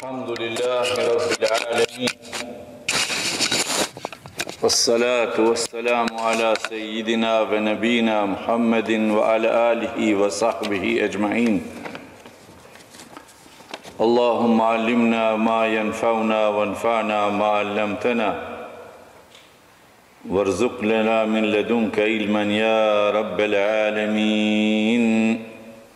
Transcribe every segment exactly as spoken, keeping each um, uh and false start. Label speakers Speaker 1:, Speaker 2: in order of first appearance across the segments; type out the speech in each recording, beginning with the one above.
Speaker 1: Alhamdulillahi Rabbil Alamin. Wassalatu wassalamu ala sayyidina wa nabina Muhammadin wa ala alihi wa sahbihi ajma'in. Allahumma allimna ma yanfa'una wanfa'na ma 'allamtana warzuq lana min ladunka ilman ya rabbal alamin.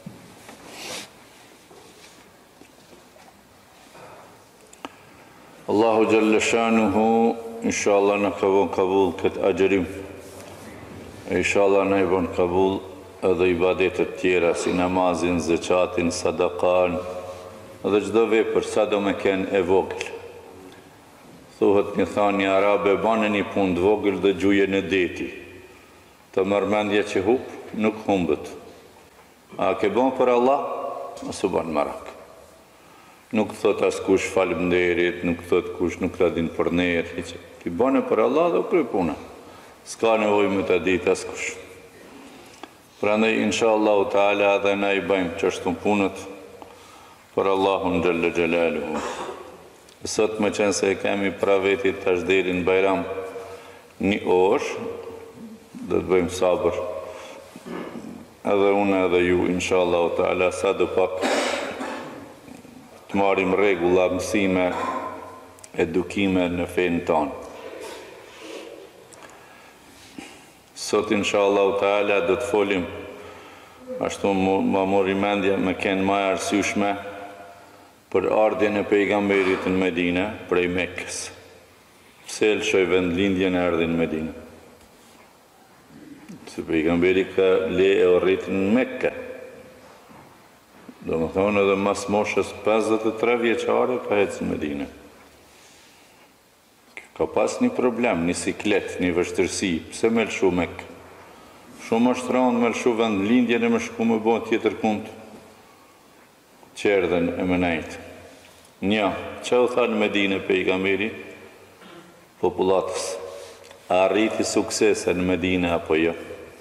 Speaker 1: Allahu Jalla Shanuhu inshallah në ka vënë kabul këtë agjerim. Inshallah në i vënë kabul edhe ibadetet tjera si namazin, zëqatin, sadakan edhe çdo vepër sa do me kenë e vogël. Thuhet një thani arabe, bane një punë të vogël dhe gjuje në deti. Të mërmendje që hup, nuk humbët. A ke bon për Allah, ose ban marak. Nuk thot as kush falemnderit, nuk thot kush nuk ta din për nerë, ki bane për Allah dhe u kry puna. S'ka nevoj me ta dit as kush. Prandaj, inshallah ta'ala, dhe na i bëjmë qështu punët për Allahun Gjelle Gjelaluhu. Sot me qenë se kemi pra vetit tash deri në Bajram një orë, dhe të bëjmë sabër. Edhe unë edhe ju, inshallah ta'ala, sa do pak të marim regula, mësime, edukime në fejnë tonë. Sot, inshallah ta'ala, do të folim, ashtu më mori mendja me kenë ma arsyshme, për ardhjen e pejgamberit në Medine, prej Mekës. Pse lëshoj vendlindjen e ardhin në Medine? Se pejgamberi ka le e orrit në Mekë. Do më thonë edhe mas moshës pesëdhjetë e tre vjeçare ka ecë në Medine. Ka pas një problem, një siklet, një vështërsi, pse me lëshu Mekë? Shumë është rëndë me lëshu vendlindjen e me shku me bo tjetër kund qerdhen e menajtë. Nja, që u tha në Medine pejgamberi? Populatës, a arriti suksese në Medine apo jo?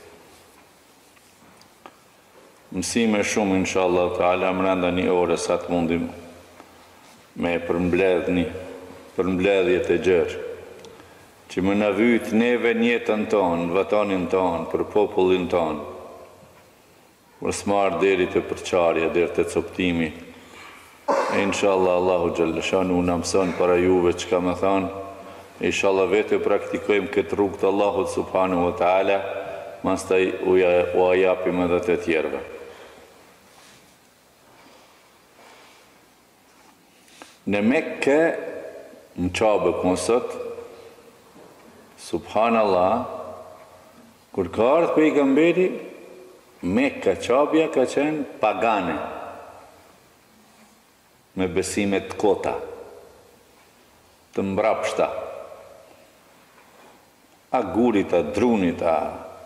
Speaker 1: Mësime shumë, inshallah ta'ala, mrenda një ore sa të mundim me përmbledh një përmbledhjet e gjërë, që më në vyt neve njetën tonë, vatanin tonë, për popullin tonë, për smarë deri të përqarja, deri të coptimi. E inshallah Allahu Gjellëshanu në mëson para juve që ka me thanë, inshallah vete praktikojmë këtë rrugë të Allahut Subhanahu wa ta'ala, mas taj u ajapim edhe të tjerve. Në Mekke, në qabë këmësët, subhanallah, kur ka ardhë pejgamberi, Mekka, qabja ka qenë pagane, me besimet të kota, të mbrapshta, a gurit, a drunit, a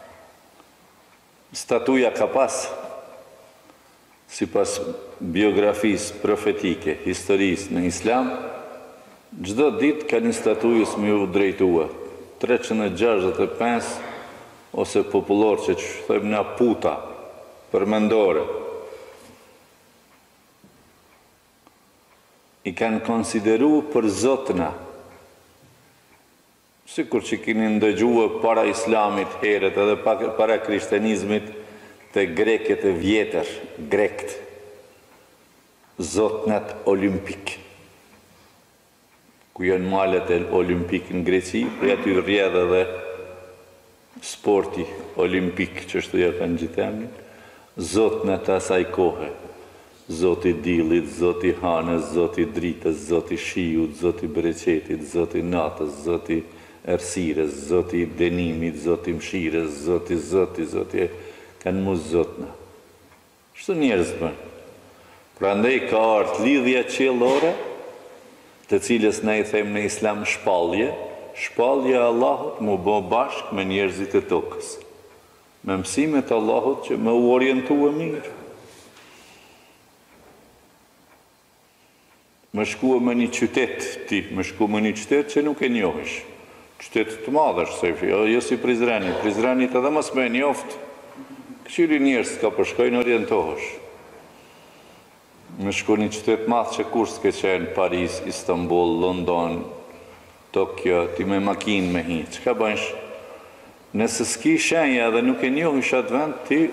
Speaker 1: statuja ka pas, si pas biografisë profetike, historisë në Islam, gjdo dit ka një statujës me ju drejtua, treqind e gjashtëdhjetë e pesë ose popullor që që thëjmë nga puta, përmendore, i kanë konsideru për zotëna, sikur që kini ndëgjua para islamit heret edhe para krishtenizmit të greket e vjetër, grekt, zotënat olimpik. Ku janë malet e olimpik në Greci, për aty rrjedhë edhe sporti olimpik, që shtu ja kanë gjithemni, zotënat asaj kohë, zoti dilit, zoti hanës, zoti dritës, zoti shiut, zoti bereqetit, zoti natës, zoti ersires, zoti denimit, zoti mshires, zoti zoti, zoti kanë mu zotna. Shtu njerëz përnë. Pra ndaj ka artë lidhja qelore, të cilës ne i them në Islam shpallje, shpallje Allahut mu bo bashk me njerëzit e tokës. Me mësimet Allahut që me u orientu e mirë. Me shku me një qytet ti, me shku me një qytet që nuk e njohish. Qytet të madhësh, se jo si Prizreni. Prizrenit edhe mas me njoftë, këqyri njerës ka përshkojnë orientohësh. me shku një qytet madh që kur s'ke qenë Paris, Istanbul, London, Tokyo, ti me makinë me hi, çka bënsh? Nëse s'ki shenja dhe nuk e njohësh atë vend, ti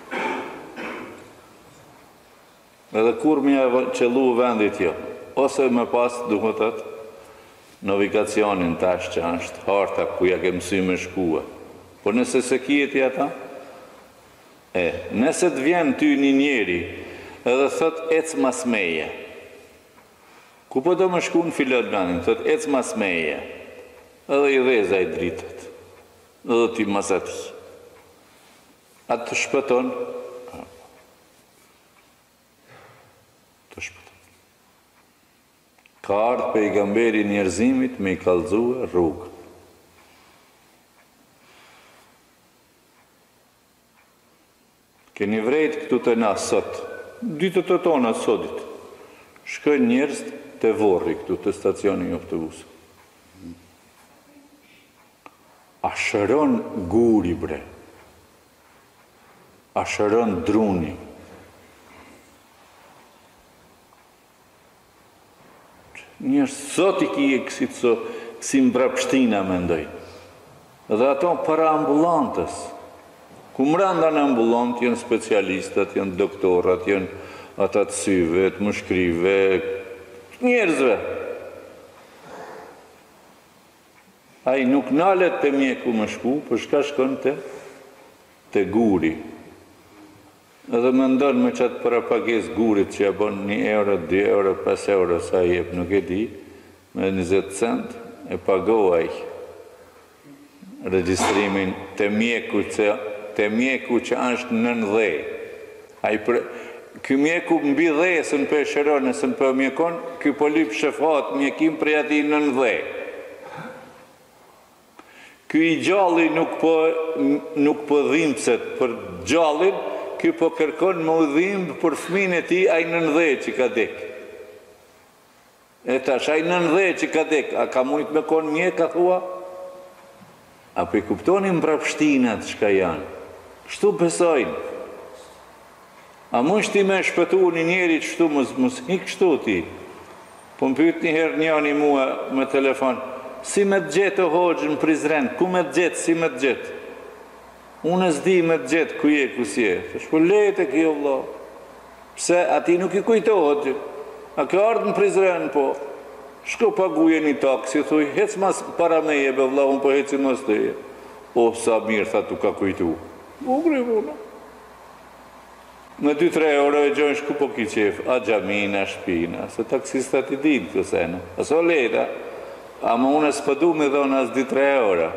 Speaker 1: edhe kur më ja qellu vendit jo. Ose me pas duhet atë navigacionin tash që është harta ku ja ke mësy me shkua. Por nëse se kjeti ata, e, nëse të vjen ty një njeri edhe thot ec mas meje, ku po do më shku në filot vendin, thot ec mas meje, edhe i dheza i dritët, edhe ti mas ati. Atë të shpëton, të shpëton. Ka ardhë pejgamberi njerëzimit me i kallëzue rrugë. Keni vrejt këtu të na sot, ditët të tona sotit, shkojnë njerëz të Vorri këtu të stacioni autobus. A shëron guri bre, a shëron druni. Njërë sot i kije kësi të so, kësi mbrapshtina me ndoj. Dhe ato para ambulantës. Ku mranda në ambulant jenë specialistat, jenë doktorat, jenë ata të syve, të mushkrive, njerëzve. A i nuk nalet të mjeku më shku, për shka shkon të, të guri. Edhe më ndonë me qatë para pages gurit që ja bon një euro, dy euro, pes euro, sa i jep, nuk e di, me njëzet cent, e pagoaj registrimin të mjeku që, të mjeku që është nën dhe. Ky mjeku mbi dhe, së në për shëron, së në për mjekon, ky po lyp shefat mjekim për ati nën dhe. Ky i gjalli nuk po, nuk po dhimbset për gjallin, ky po kërkon më udhim për fëmin e ti, a i nëndhe që ka dek. E tash, a i nëndhe që ka dek, a ka mujt me kon mje, ka thua? A pe kuptoni mbrapshtinat që ka janë? Kështu besojnë. A mund ti me shpëtu një njeri që shtu, mos hik kështu ti. Po më pyet një herë njani mua me telefon, si me të gjetë o hoxhë në Prizren, ku me të gjetë, si me të gjetë? Unë s'di me të gjetë ku je, ku si je. Shpo lejtë e kjo vlo. Pse, ati nuk i kujtohet. A ka ardhë në Prizren, po. Shko paguje një taksi, thuj, hec mas para meje, be vla, unë po heci mas të je. O, sa mirë, tha, tu ka kujtu. U gri vuna. Me dy tre euro e gjojnë shku po ki qef, a gjamina, shpina, se taksistat i din të sene. A so lejta, a më unë s'pëdu me dhonë as dy tre euro.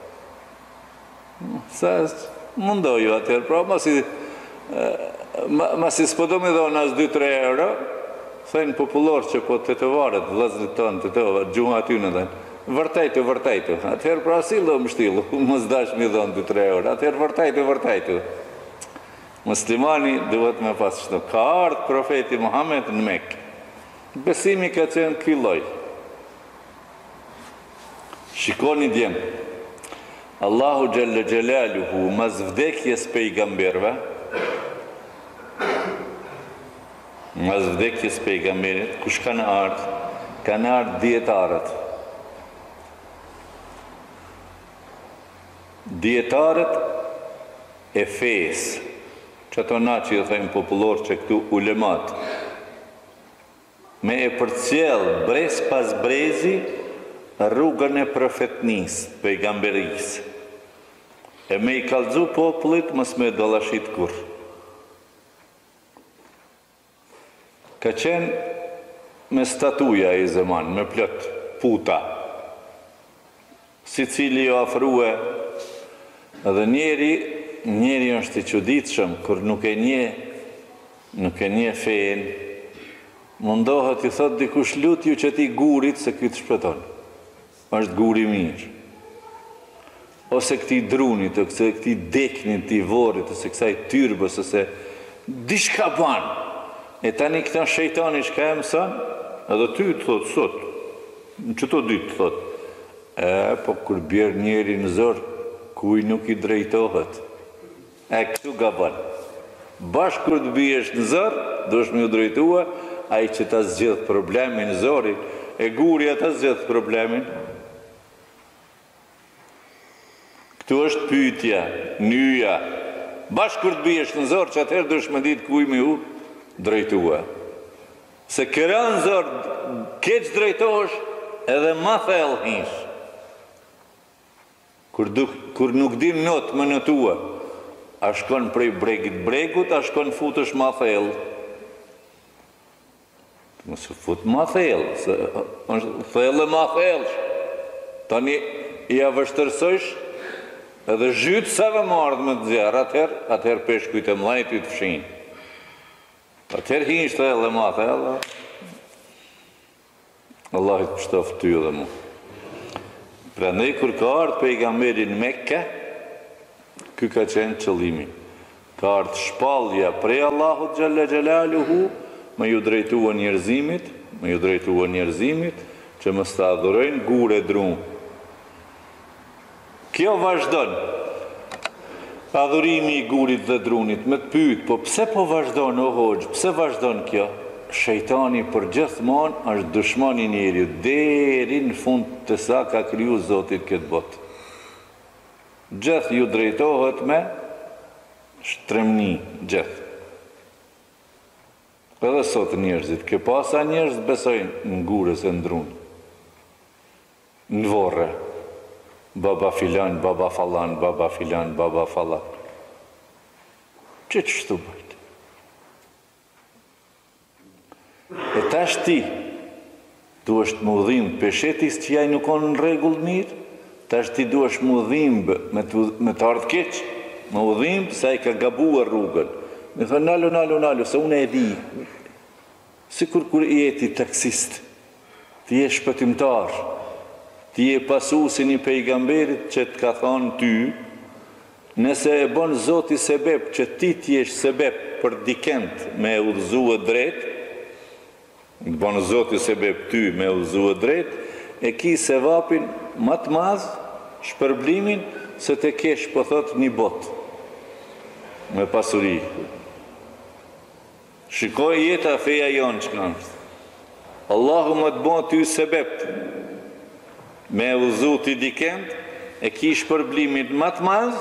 Speaker 1: Sa mundoju atër, pra masi, masi s'pëdu me dhonë as dy tre euro, thëjnë popullor që po të të varet, vëzrit tonë, të të varet, gjuha aty në dhenë, vërtajtu, vërtajtu, atëherë pra si lo më shtilu, më zdash me dhonë dy tre euro, atëherë vërtajtu, vërtajtu. Muslimani duhet me pas qëto. Ka ardhë profeti Muhammed në Mekë. Besimi ka qenë kylloj. Shikoni djemë. Allahu Gjelle Gjelaluhu mas vdekjes pejgamberve, mas vdekjes pejgamberit, kush kanë ardhë? Kanë ardhë djetarët. Djetarët e fesë. Që ato na që i thejmë popullor që këtu ulemat, me e përcjell brez pas brezi rrugën e profetnis, pejgamberis, e me i kallëzu popullit mës me dallashit kur. Ka qenë me statuja i zeman, me plot puta, si cili jo afrue, edhe njeri njeri është i çuditshëm, kur nuk e nje, nuk e nje fen, mundohet i thot dikush lutju që ti gurit se këtë shpëton. është guri mirë. Ose këti drunit, ose këti deknit, këti vorit, ose kësaj tyrbës, ose dishka banë. E tani këta shejtani shka e mësën, edhe ty të thotë sot, në që të dytë të thotë, e, po kur bjerë njeri në zorë, kuj nuk i drejtohet. E këtu gaban. Bashkë kur të bjesh në zërë, do është me u drejtua, ai që ta zgjidh problemin, zori, e gurja ta zgjidh problemin. Këtu është pyetja, nyja. Bashkë kur të biesh në zor, që atëherë dush me ditë ku i me u drejtua. Se këra në zor, keq drejtosh, edhe ma thellë hish. Kur, du, kur nuk din not më në tua, a shkon prej bregit bregut, a shkon futesh ma thellë. Mësë fut ma thellë, se është thellë e ma thellë. Tani i avështërsojsh, edhe zhytë sa vë mardë me të zjarë, atëherë, atëherë peshkujt e mlajt i të fshinë. Atëherë hi ishte thellë e ma thellë, Allah i të pështof ty dhe mu. Pra ne kur ka ardhë pejgamberi në Mekke, ky ka qenë qëllimi. Ka ardhë shpallja prej Allahut Gjelle Gjelaluhu, me ju drejtua njerëzimit, me ju drejtua njerëzimit, që më sta adhurojnë gure drunë. Kjo vazhdon, adhurimi i gurit dhe drunit, me të pyet, po pse po vazhdon o hoxh, pse vazhdon kjo? Shejtani për gjithmonë është dushmani i njeriut, deri në fund të sa ka kriju Zotit këtë botë. Gjithë ju drejtohet me shtremni, gjithë. Edhe sot njerëzit, ke pasa njerëz besojnë në gurës e në drunë, në vorre. Baba filan, baba falan, baba filan, baba falan. Që që shtu bëjtë? E tash ti, du është më udhim peshetis që jaj nuk onë në regull mirë, tash ti du është më udhim me të ardhë keq, më udhim sa i ka gabuar rrugën. Me thë nalu, nalu, nalu, se unë e di. Si kur kur i jeti taksist, ti je shpëtimtar, ti je pasuesi një pejgamberit që të ka thonë ty, nëse e bon Zoti sebeb që ti t'jesh sebeb për dikend me udhëzu e drejt, të bon Zoti sebeb ty me udhëzu e drejt, e ki sevapin më të madh, shpërblimin, se të kesh po thot një bot, me pasuri. Shikoj jeta feja jonë që kanë. Allahu më të bon ty sebeb, me udhëzu t'i dikend, e ki shpërblimit më të madh,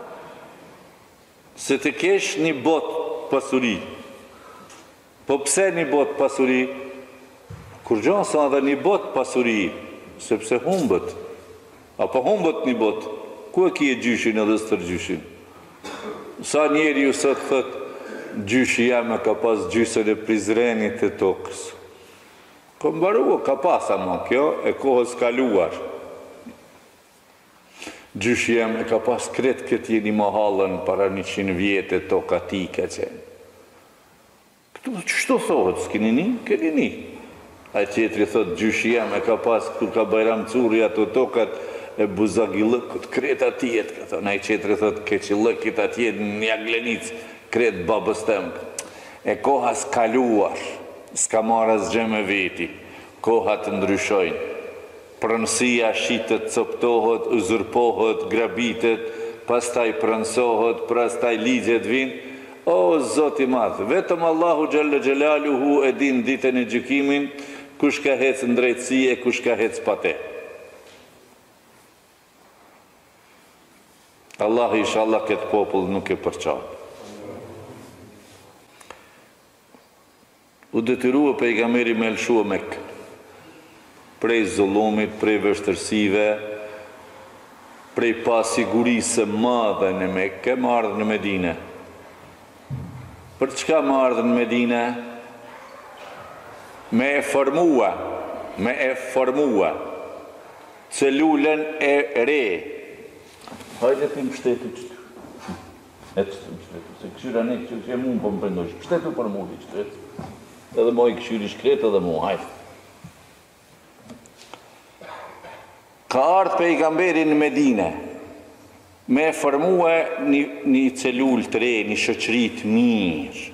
Speaker 1: se të kesh një bot pasuri. Po pse një bot pasuri? Kur gjonë sa dhe një bot pasuri, sepse humbët. Apo humbët një bot, ku e ki e gjyshin edhe së tërgjyshin? Sa njeri ju sot thët, gjyshi jam e ka pas gjysën e Prizrenit e tokës. Ko mbarua, ka pasa mo kjo, e kohës kaluar. Gjyshi jem e ka pas kretë këtë jeni mahallën para një qinë vjetë e toka ti ka qenë. Këtu, qështu thohet, s'kini një? Keni një. A qetri thot, gjyshi jem e ka pas, kur ka Bajram Curi ato tokat e buzagilëkut, kretë atjet, ka thonë. A qetri thot, keqilëkit atjet një aglenicë, kretë babës tëmë. E kohës kaluar. Ska marrë asgjë me veti, kohat të ndryshojnë, pronësia shitet, coptohet, uzurpohet, grabitet, pastaj pronësohet, pastaj ligjet vinë. O, Zoti madh, vetëm Allahu Gjelle Gjelaluhu e din ditën e gjykimin, kush ka hecë në drejtësi e kush ka hecë pa te. Allah inshallah këtë popull nuk e përqanë. U detyrua pejgamberi me lëshua Mekë, prej zullumit, prej vështërsive, prej pasigurisë madhe në Mekë, më ardhë në Medine. Për çka më ardhë në Medine? Me e formua, me e formua, celulën e re. Hajde ti më shtetu qëtu. E të më shtetu, se këshyra ne, këshyra që e mund për më pëndojsh. Shtetu për muri, shtetu. Edhe moj këshyri shkret edhe mu, hajtë. Ka ardhë pejgamberi në Medine, me formua një, një celul të re, një shoqërit mirë.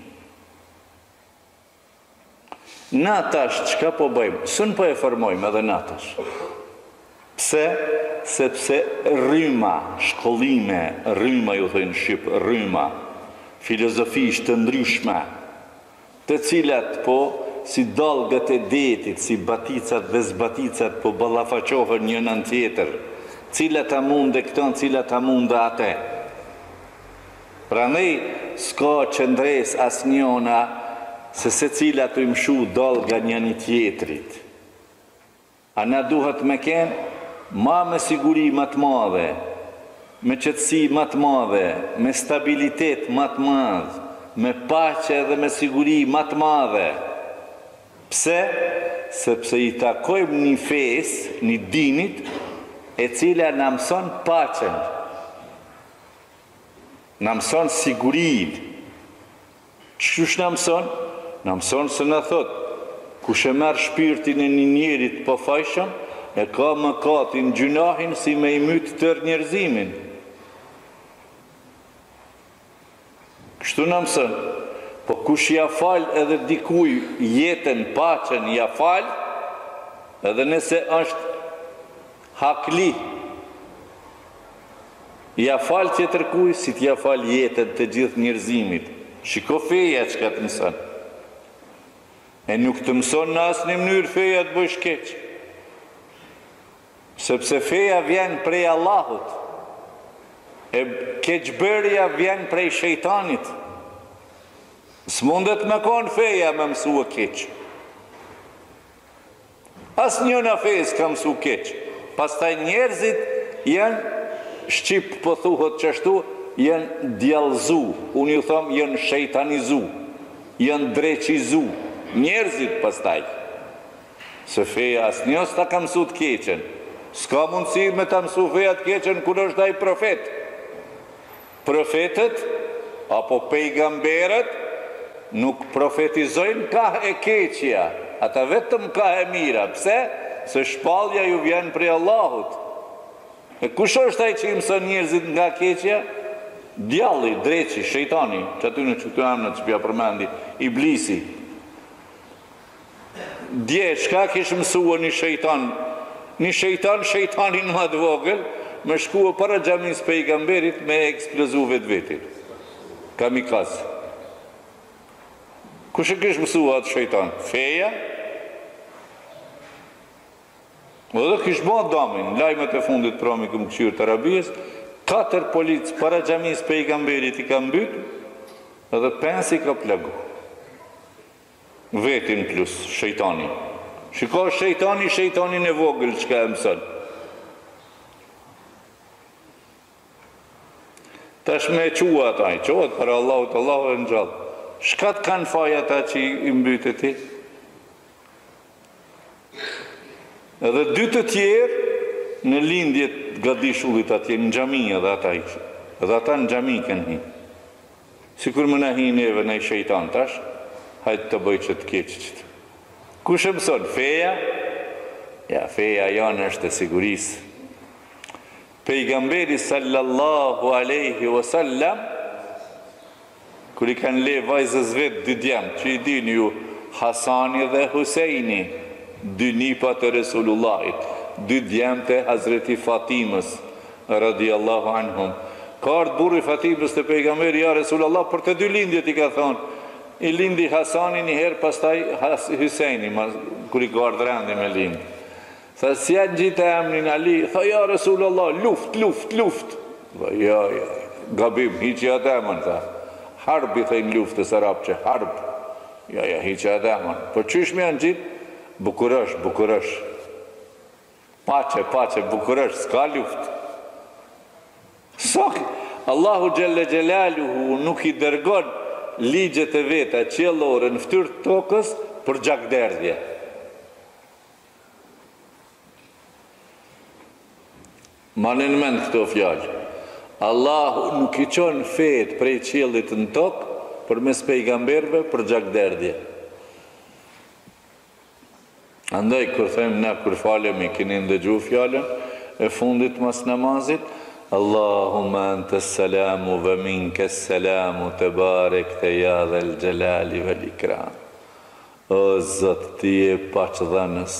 Speaker 1: Na tash, qka po bëjmë? Sën po e formojmë edhe na tash. Pse? Sepse rryma, shkollime, rryma ju thëjnë Shqipë, rryma, filozofisht të ndryshme, të cilat po si dalgët e detit, si baticat dhe zbaticat po ballafaqohen njëna tjetër, cila ta munde këton, cila ta munde atë. Prandaj s'ka qëndres asnjëna se secila të mshu dalga njëni tjetrit. A na duhet me kenë ma me siguri më të madhe, me qetësi më të madhe, me stabilitet më të madh, me paqe dhe me siguri më të madhe. Pse? Sepse i takojmë një fesë, një dinit, e cila na mëson paqen, na mëson sigurin. Qysh na mëson? Na mëson se na thot, kush e merr shpirtin e një njerit të pafajshëm, e ka mëkatin, gjunahin si me i myt tër njerëzimin. Kështu na mëson. Po kush ja fal edhe dikuj jetën, paqen, ja fal, edhe nëse është hakli, ja fal tjetër kuj, si t'ja fal jetën të gjithë njerëzimit. Shiko feja që ka të mëson. E nuk të mëson në asë një mënyrë feja të bësh keq. Sepse feja vjen prej Allahut. E keqbërja vjen prej shejtanit. S'mundet me konë feja me mësu e keq. As njëna fejës ka mësu keq. Pastaj njerëzit janë, shqip po thuhet qështu, janë djallëzu. Unë ju thom, janë shejtanizu. Janë dreqizu. Njerëzit pastaj. Se feja as njës ta ka mësu të keqen. S'ka mundësi me ta mësu feja të keqen kur është ai profet. Profetët, apo pejgamberët, nuk profetizojnë ka e keqja, ata vetëm ka e mira. Pse? Se shpallja ju vjen prej Allahut. E kush është ai që i mëson njerëzit nga keqja? Djalli, dreqi, shejtani, që aty në qëtu amnë që pja përmendi, iblisi. Dje, çka kish mësua një shejtan? Një shejtan, shejtanin më të vogël, me shkua para xhamis pejgamberit me eksplozu vetë vetin. Kamikaz. Kush e kish mësua atë shejtan? Feja? Edhe kish ba damin, lajmet e fundit promi këmë këshyrë të Arabijës, katër policë para xhamis pejgamberit i ka mbyt, edhe pensi ka plagu. Vetin plus shejtani. Shiko shejtani, shejtanin e vogël që ka e mësën. Tash me qua ata, i qohet për Allahut, Allahu e në gjallë. Shkat kanë faj ata që i mbytë ti? Edhe dy të tjerë në lindjet gadishullit atje, në gjami edhe ata i. Edhe ata në gjami kënë hi. Sikur më në hi neve në i shejtan tash, hajtë të bëj që të keqë qëtë. Kush e mëson? Feja? Ja, feja janë është e sigurisë. Pejgamberi sallallahu aleyhi wasallam, kër i kanë le vajzës vetë dy djemë, që i dini ju Hasani dhe Husejni, dy nipa të Resulullahit, dy djemë të Hazreti Fatimës, radiallahu anhum. Ka ardhë burri Fatimës të pejgamberi, ja Resulullah, për të dy lindjet i ka thonë, i lindi Hasani njëherë, pastaj Husejni, kër i ka ardhë rendi me lindë. Tha, si janë gjithë e emnin Ali, tha, ja Resulullah, luft, luft, luft. Tha, ja, ja, gabim, hiqja të emën, tha. Harbi, thejnë luftës arab që, harb. Ja, ja, hiqja të emën. Po qysh me janë gjithë? Bukurësh, bukurësh. Pache, pache, bukurësh, s'ka luft. Sok, Allahu Gjelle Gjelaluhu nuk i dërgon ligjet e veta qiellore në fytyrë të tokës për gjakderdhje. Manin mend këto fjalë. Allahu nuk i qon fet prej qiellit në tokë për mes pejgamberve për gjakderdhje. Andaj kur them na kur falemi keni ndëgju fjalën e fundit mas namazit, Allahumma antas salamu wa minkas salamu tebarekte ya dhal jalali wal ikram. O Zot, ti je paqdhënës,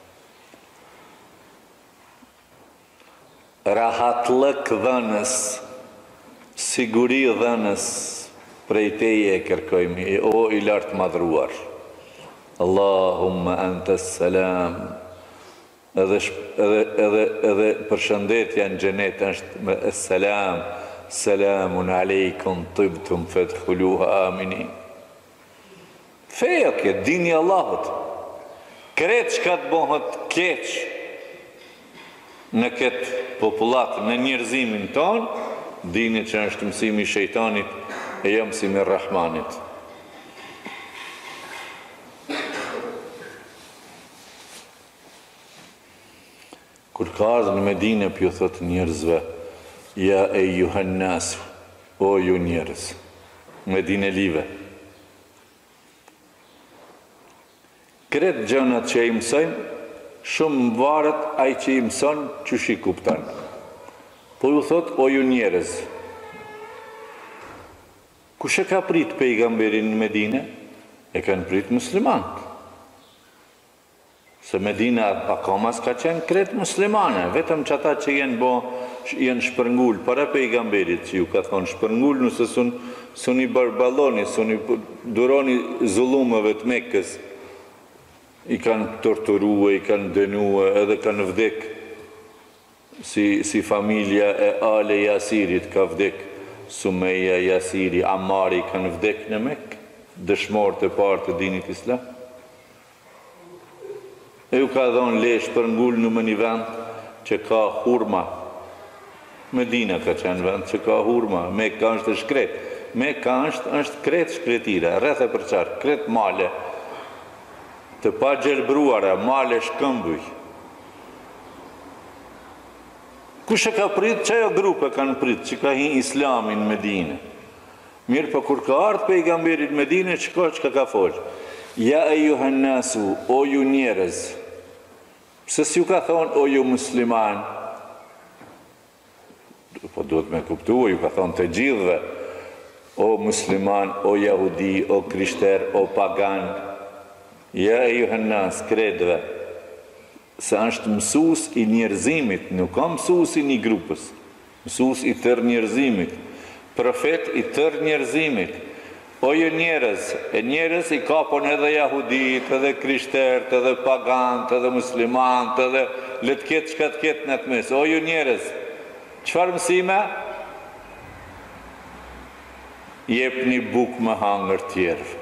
Speaker 1: rahatlëk dhënës, siguri dhënës, prej teje e kërkojmë, o i lartë madhruar. Allahumma anta salam. Edhe, edhe, edhe, edhe përshëndetja në xhenet është me selam, selamun alejkum tibtum fadkhuluha aminin. Feja këtë, dini Allahut. Kretë që ka të bëhet keq në këtë popullat, në njerëzimin tonë, dini që është mësimi i shejtanit e jo mësimi i Rahmanit. Kur ka ardhur në Medinë, pju thot njerëzve, ja e juhan nasu, o ju njerëz, Medinë live. Kretë gjënat që i mësojmë, shumë më varet ai që i mëson çush i kupton. Po ju thot, o ju njerëz, kush e ka prit pejgamberin në Medinë? E kanë prit muslimanët. Se Medina akoma s'ka qenë kretë muslimane, vetëm që ata që jenë bo, jenë shpërngull para pejgamberit, që ju ka thonë shpërngull nëse sun, sun i barballoni, sun i duroni zullumeve të Mekës, i kanë torturue, i kanë denue, edhe kanë vdek, si, si familja e Ale Jasirit ka vdek, Sumeja, Jasiri, Amari kanë vdek në Mekë, dëshmorët e parë të dinit islam. E ju ka dhonë lesh për ngull në më një vend që ka hurma. Medina ka qenë vend që ka hurma. Mekka është shkret. Mekka është, është kret shkretire, rreth e përqarë, kret male. Të pa gjelbruara, male shkëmbuj. Kush e ka prit, që ajo grupe kanë prit, që ka hi islamin në Medinë. Mirë, për kur ka ardhë pejgamberit Medinë, që ka që ka ka folë. Ja e ju hannasu, o ju njerëz, pse s'ju ka thonë, o ju musliman, po duhet me kuptu, ju ka thonë të gjithve, o musliman, o jahudi, o krishter, o pagan, ja e ju hannas, kredve, se është mësus i njerëzimit, nuk ka mësus i një grupës, mësus i tër njerëzimit, profet i tër njerëzimit. O ju njerëz, e njerëz i kapon edhe jahudit, edhe krishtert, edhe pagant, edhe muslimant, edhe letë ketë qka të ketë në të mes. O ju njerëz, qëfar mësime? Jep një buk më hangër tjerë.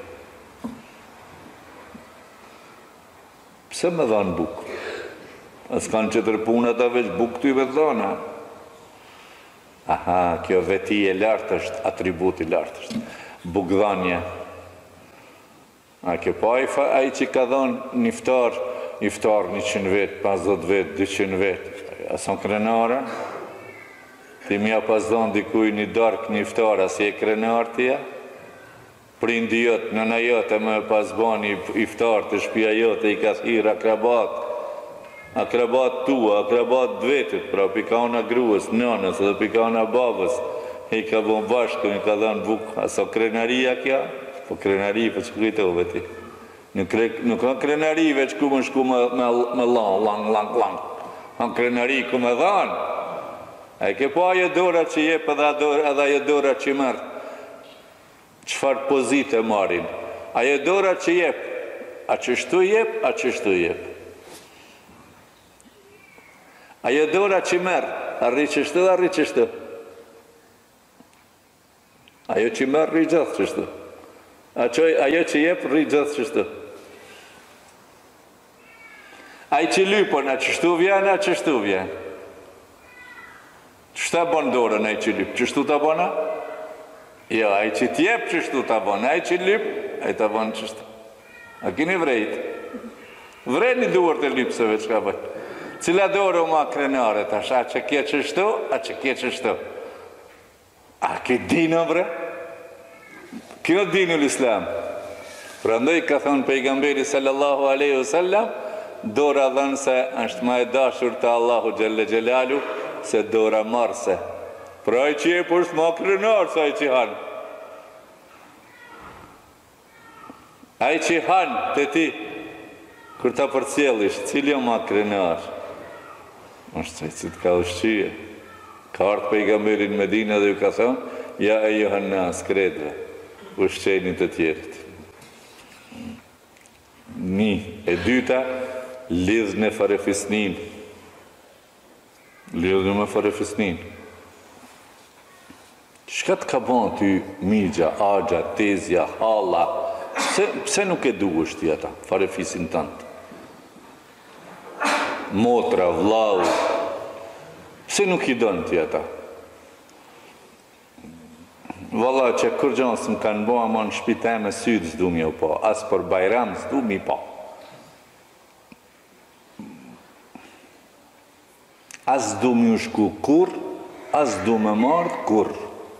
Speaker 1: Pse me dhanë buk? As kanë që tërpuna ta veç buk të i vedhona. Aha, kjo veti e lartë është, atribut i lartë është. Bugdhanje. A ke pa ai që ka dhonë niftar, niftar njëqind vetë, pesëdhjetë vetë, dyqind vetë, a son krenare? Ti mja pas dhonë dikuj një dark niftar, a si e krenar tja? Prindi jotë, nëna jote me pas bani iftar të shpia jote, i ka thirë akrabat, akrabat tua, akrabat dvetit, pra pikana gruës, nënës, dhe pikana babës, i ka bon bashkë, i ka dhanë bukë, aso krenaria kja? Po krenari, po që kujtove ti. Nuk ka krenari, veç ku më shku me lang, lang, lang, lang. Në krenari ku me dhanë. E ke po ajo dora që jep edhe ajo dora që mërë. Qëfar pozite marin? Ajo dora që jep, a që shtu jep, a që shtu jep. Ajo dora që mërë, arri që shtu, arri që shtu. Ajo që mërë, rri gjithë që shtu. Ajo që jep, rri gjithë që shtu. Ajo që lypon, a që shtu vjen, a që shtu vjen. Që shta bon dorën, ajo që lyp, që shtu ta bona? Jo, ajo që t'jep, që shtu ta bona, ajo që lyp, ajo ta bona që shtu. A kini vrejt? Vrejt një duar të lypseve që ka bëjt. Cila dorë u ma krenare, tash, a që kje që shtu, a që kje që shtu. A ke dinë, bre? Kjo dinë l'Islam. Pra ndoj ka thonë pejgamberi sallallahu aleyhu sallam, dora dhënë se është ma e dashur të Allahu gjelle gjelalu, se dora marse. Pra i që e përshë ma krenar, sa i që hanë. A i që hanë të ti, kër ta përcjellish, cili o ma krenar? është që që të ka ushqyje. Ka artë pejgamberin Medina dhe ju ka thonë, ja e Johanna skredve, ushqenit të tjerit. Një. E dyta, lidhën e farefisnin. Lidhën me farefisnin. Çka të ka bën ty migja, agja, tezja, halla? Pse, pse nuk e duhesh ti ata, farefisin tënd? Motra, vllau, pse nuk i don ti ata? Valla që kur gjonë së më kanë bo, ama në shpita e me sydë s'du mi u po, as për bajram s'du mi po. As s'du mi u shku kur, as s'du me mardë kur.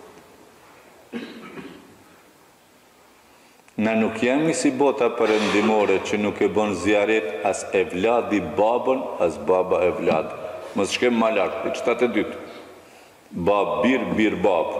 Speaker 1: Na nuk jemi si bota përëndimore që nuk e bon zjaret as e vladi babën, as baba e vladi. Mos shkem ma lakë, që ta të dytë. Bab bir, bir bab.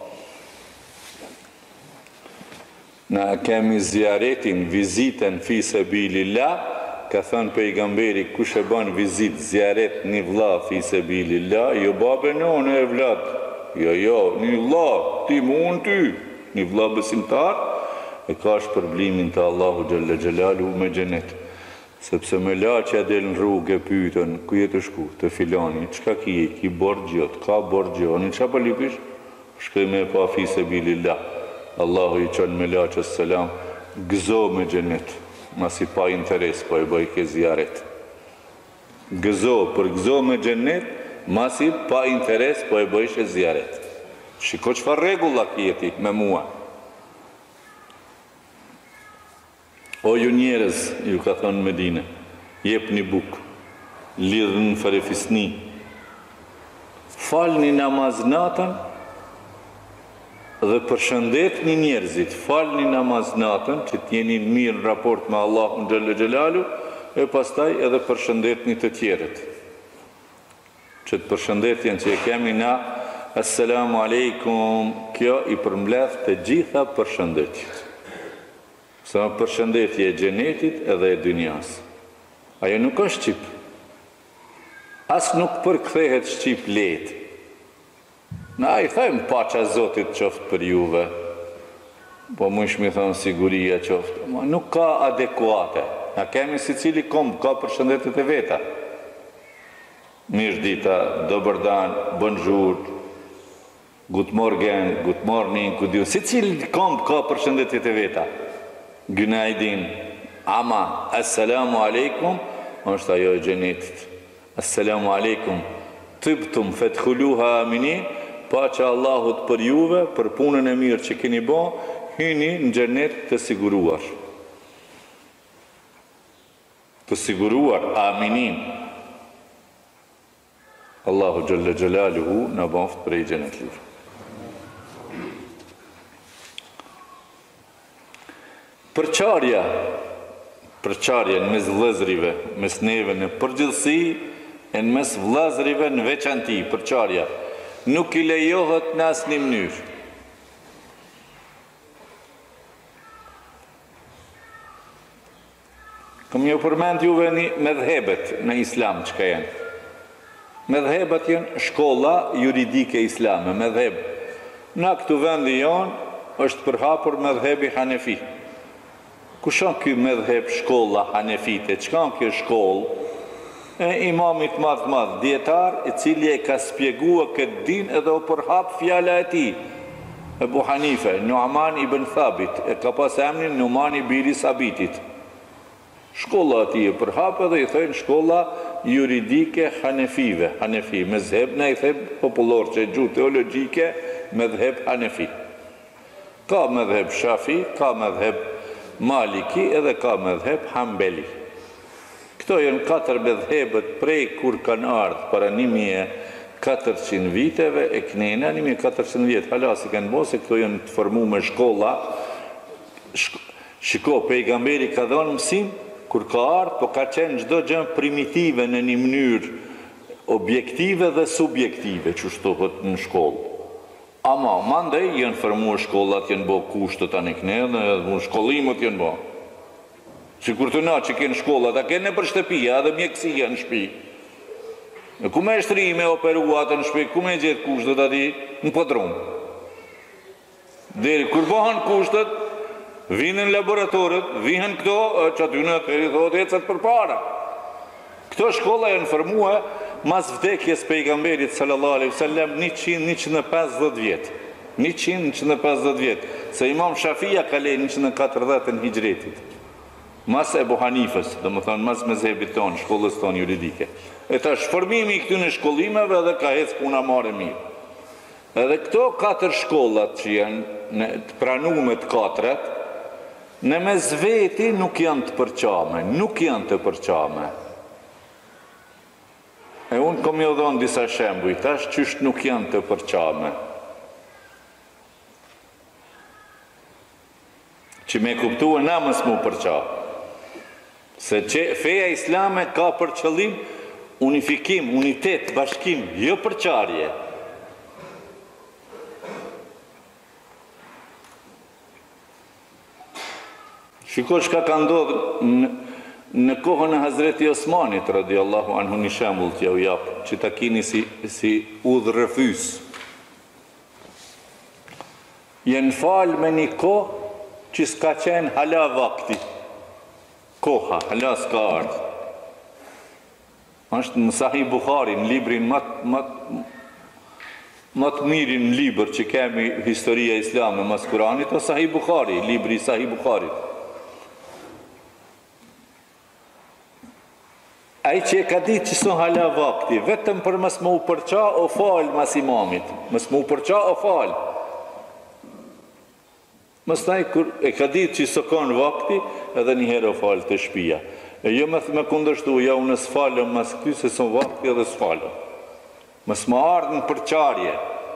Speaker 1: Na kemi zjaretin, vizitën fi sebilillah, ka thënë pejgamberi kush e bën vizit zjaret një vlla fi sebilillah, jo babe no, në e vlad. Jo, jo, një vlla, ti mu unë ty, një vlla besimtar, e ka shpërblimin të Allahu Gjelle Gjelalu me xhenet. Sepse me la që del në rrugë e pyetën, ku je të shku, të filani, çka ki je, ki borgjot, ka borgjot, një qa për lipish, shkoj me pa fi sebilillah. Allahu i qënë me laqës selam, gëzo me xhenet, masi pa interes, po e bëj ke zjaret. Gëzo, për gëzo me xhenet, masi pa interes, po e bëj ke zjaret. Shiko çfarë rregulla kjeti me mua. O ju njerëz, ju ka thonë Medine, jep një buk, lidhën farefisni, falni namaz natën, dhe përshëndet një njerëzit, falni namaz natën, që t'jeni mirë në raport me Allahun Gjelle Gjelalu, e pastaj edhe përshëndet një të tjerët. Që të përshëndetjen që e kemi na, assalamu alaikum, kjo i përmbledh të gjitha përshëndetjet. Sa përshëndetje e xhenetit edhe e dynjas. Ajo nuk është Shqip. As nuk përkthehet Shqip letë. Na i thajmë paqa Zotit qoftë për juve, po mu ishmi thonë siguria qoftë, ma nuk ka adekuate. Na kemi si cili kombë, ka përshëndetit e veta. Mirë dita, dobërdan, bonjour, good morning, good morning, good you. Si cili kombë ka përshëndetit e veta. Günaydin, ama, assalamu alaikum, është ajo e xhenetit. Assalamu alaikum, tibtum fetkhuluha aminin, pa që Allahut për juve, për punën e mirë që keni bo, hyni në xhenet të siguruar. Të siguruar, aminin. Allahu Gjelle Gjelaluhu në boft për i xhenetit. Përqarja, përqarja në mes vëllezërive, mes neve në përgjithësi, e në mes vëllezërive në veçanti, përqarja, nuk i lejohet në asnjë mënyrë. Kam ju përmend juve një medhebet në islam që ka janë. Medhebet janë shkolla juridike islame, medheb. Në këtu vendi janë është përhapur medhebi Hanefi. Kushan kjo medheb shkolla Hanefite, qkan kjo shkollë? E imamit madh madh, djetar, i cili e ka spjegua këtë din edhe o përhap fjala e ti. Ebu Hanife, Nuaman ibn Thabit, e ka pas emnin Numan i biri Sabitit. Shkolla ati e përhap edhe i thëjnë shkolla juridike Hanefive, Hanefi, mezheb në i thëjnë popullor që e gju teologike, medheb Hanefi. Ka medheb Shafi, ka medheb Maliki edhe ka medheb Hambeli. Këto janë katër medhebet prej kur kanë ardhë para një mijë e katërqind viteve e knena, një mijë e katërqind vjetë, hala si kanë bo se këto janë të formu me shkolla. Shiko, pejgamberi ka dhonë mësim, kur ka ardhë, po ka qenë çdo gjë primitive në një mënyrë objektive dhe subjektive, që shtohet në shkollë. Ama, mandej, jenë formu shkollat, jenë bo kushtët anë i knena, edhe shkollimët jenë bo. Si kur të na që kënë shkollat, a kënë për shtëpia dhe mjekësia në shpi. E ku me shtri me operuat në shpi, ku me gjithë kushtët ati në pëtrum. Deri, kur bëhan kushtët, Vinë në laboratorët, vihen këto, që aty në të thotë ecët për para. Këto shkolla janë formue mas vdekjes pejgamberit sallallahu alaihi wasallam njëqind e pesëdhjetë vjet. njëqind e pesëdhjetë vjet. Se Imam Shafia ka lejë njëqind e katërdhjetë në hijretit. Mas Ebu Hanifës, dhe më thonë, mas mezhebit tonë, shkollës tonë juridike. E tash formimi i këtyre shkollimeve dhe ka ecë puna marrë mirë. Edhe këto katër shkollat që janë të pranume të katërat, në mes veti nuk janë të përqame, nuk janë të përqame. E unë kom jo dhonë disa shembuj, tash qysht nuk janë të përqame. Që me kuptu e na mës mu përqa. Se që feja islame ka për qëllim unifikim, unitet, bashkim, jo përqarje. Shiko shka ka ndodhë në, në kohën e Hazreti Osmanit, radiallahu anhu, një shembull t'ja u japë, që ta kini si, si udhërëfys. Jenë falë me një kohë që s'ka qenë hala vakti. Koha, hala s'ka ardhë. Ashtë në Sahih Bukhari, në librin më më të mirin në libër që kemi historia islame mas Kuranit, o Sahih Bukhari, libri Sahih Bukharit. Ai që e ka ditë që son hala vakti, vetëm për mës më u përqa o falë mas imamit. Mës më u përqa o falë. Mës taj, kur e ka ditë që së kanë vakti, edhe njëherë o falë të shpia. E jo me, me kundështu, ja unë së falëm mas këty se son vakti edhe së falëm. Mës më ardhë në përqarje.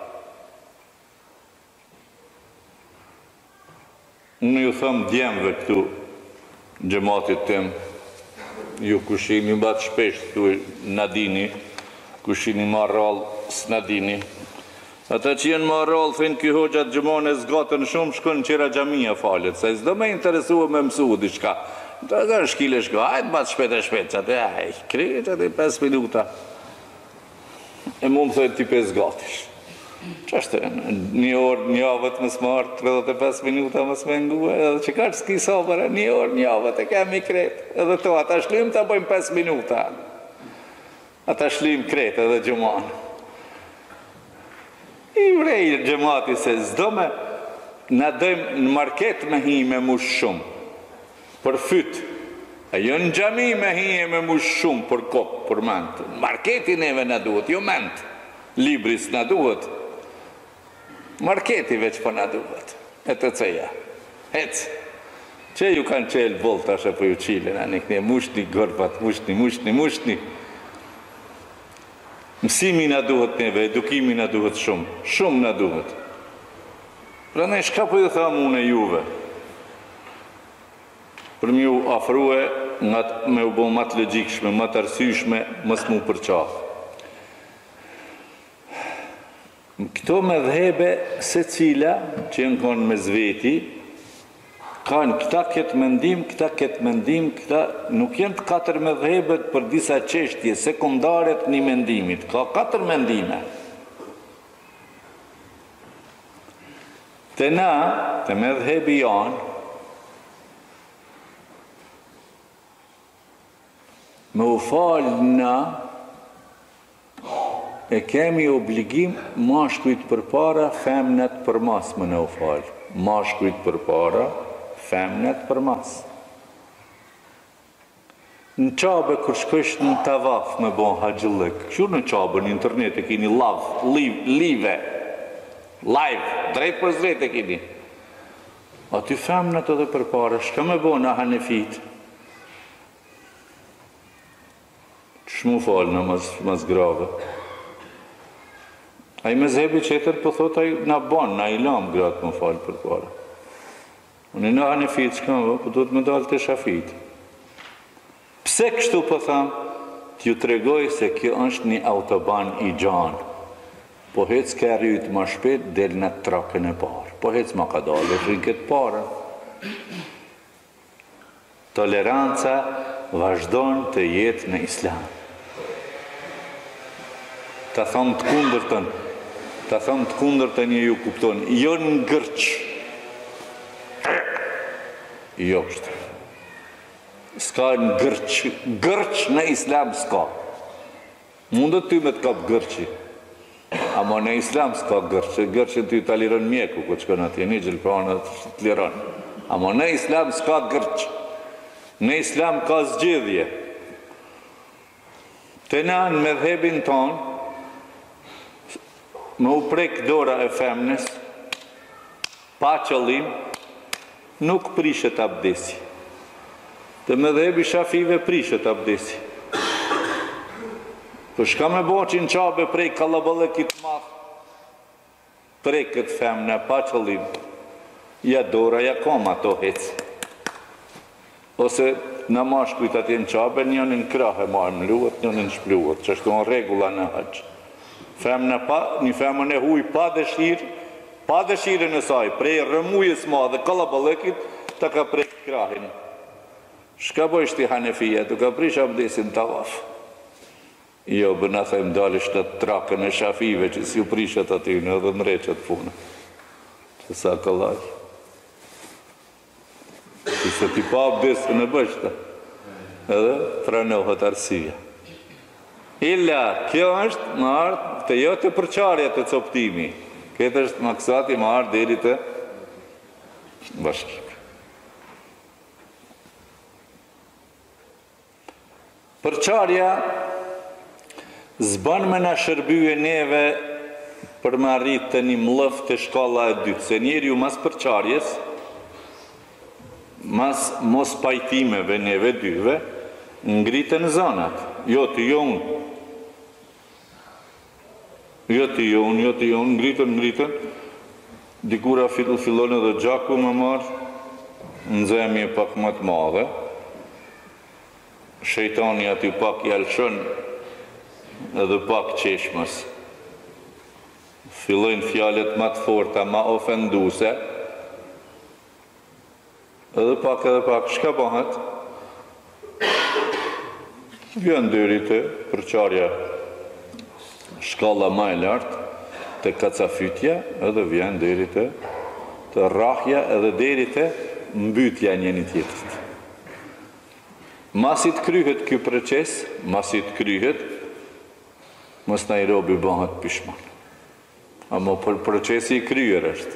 Speaker 1: Unë ju thëmë djemëve këtu, gjematit temë, ju kushini mbatë shpesht këtu Nadini, kushini ma rralë s'Nadini. Ata që jenë ma rralë, thënë kjo hoxhat gjemone zgatën shumë, shkën qera gjamia falet, se s'do me interesua me mësu diçka. Të dhe shkile shko, hajtë mbatë shpet e shpet, që atë e krejë që atë i pes minuta. E mu më thënë ti pes gatish. Që është një orë, një avët më smartë, tridhjetë e pesë minuta më smengue, edhe që ka që s'ki sabër, një orë, një avët e kemi kretë, edhe to, ata shlim të bëjmë pesë minuta. Ata shlim kretë edhe gjëmanë. I vrejë gjëmati se zdo me, në dojmë në market me hi me mush shumë, për fytë, e jo në gjami me hi me mush shumë për kokë, për mentë. Marketin eve në duhet, jo mentë. Libris në duhet. Marketi veç për në duhet, e të ceja, hecë. Që ju kanë qelë bolë ashe për ju qilin, a një këne mushni, gërbat, mushni, mushni, mushni. Mësimi në duhet neve, edukimi në duhet shumë, shumë në duhet. Pra ne shka për ju thamë unë e juve, për mi ju afrue, me u bo matë logikshme, matë arsyshme, mësë mu përqafë. Këto me dhebe se cila që në konë me zveti, kanë këta këtë mendim, këta këtë mendim, këta nuk jenë të katër me dhebet për disa qeshtje sekundaret një mendimit, ka katër mendime. Të na, të me dhebi janë, me u falë na, e kemi obligim mashkujt për para, femnet për mas më në u falë. Mashkujt për para, femnet për mas. Në qabe kër shkësh në tavaf me bon haqëllëk, shur në qabe në internet e kini lav, live, live, live, drejt për drejt e kini. Aty femnet edhe për para, shka me bon në hanefit? Shmu falë në mas, mas grave. A i me zhebi qeter për thot a i na ban, na i lam gratë më falë për para. Unë i në hanefit që kam vë, për do të me dalë të shafit. Pse kështu për thamë, t'ju tregoj se kjo është një autoban i gjanë. Po hec ka rritë ma shpet, del në trakën e parë. Po hec ma ka dalë, e rrinë këtë parë. Toleranca vazhdon të jetë në islam. Ta thonë të kundër tënë, ta thonë të kundër të një ju kuptonë, jo në ngërqë. Jo është. Ska në gërç, gërç në islam s'ka. Mundët ty me të kap gërçi. Amo në islam s'ka gërç, gërçin ty të liron mjeku, ku të shkon atje, një gjelpranë të liron. Amo në islam s'ka gërç. Në islam ka zgjedhje. Të na në medhebin tonë, me u prek dora e femnes, pa qëllim, nuk prishet abdesi. Të medhebi shafive prishet abdesi. Për shka me bo që në qabe prej kalabalekit madh, prej këtë femne, pa qëllim, ja dora, ja koma to hecë. Ose në mashkujt atje në qabe, njën në krahe marë më luët, njën në shpluët, që është në regula në haqë. Femne pa, një femën e huj pa dëshirë, pa dëshirë në saj, prej rëmujës madhe, kalabalekit, të ka prej krahin. Shka bojsh ti Hanefija, të ka prish abdesin të vaf. Jo, bëna thajmë dalisht të trakën e shafive, që si u prishet aty në edhe mreqet punë. Që sa këllaj. Që se ti pa abdesin e bështa. Edhe pranohet arsija. Illa, kjo është më ardhë të jo të përqarja të coptimi. Këtë është maksati më ardhë deri të bashkik. Përqarja zban me na shërbyje neve për më arrit të një mlëf të shkalla e dytë. Se njeri ju mas përqarjes, mas mos pajtimeve neve dyve, ngritën zonat. Jo të jonë, jo të jonë, jo të jonë, ngritën, ngritën, dikura fillon edhe gjaku më marë, në zemje pak më të madhe, shejtani aty pak i alshën edhe pak qeshmës. Fillojnë fjallet më të forta, më ofenduse, edhe pak edhe pak, shka bëhet? Vjen deri të përqarja shkalla ma e lartë, të kacafytja, edhe vjen deri të, të rrahja, edhe deri të mbytja njëni tjetërt. Masit kryhet ky proces, masit kryhet, mos na i robi bëhet pishman. Amo për procesi i kryer është.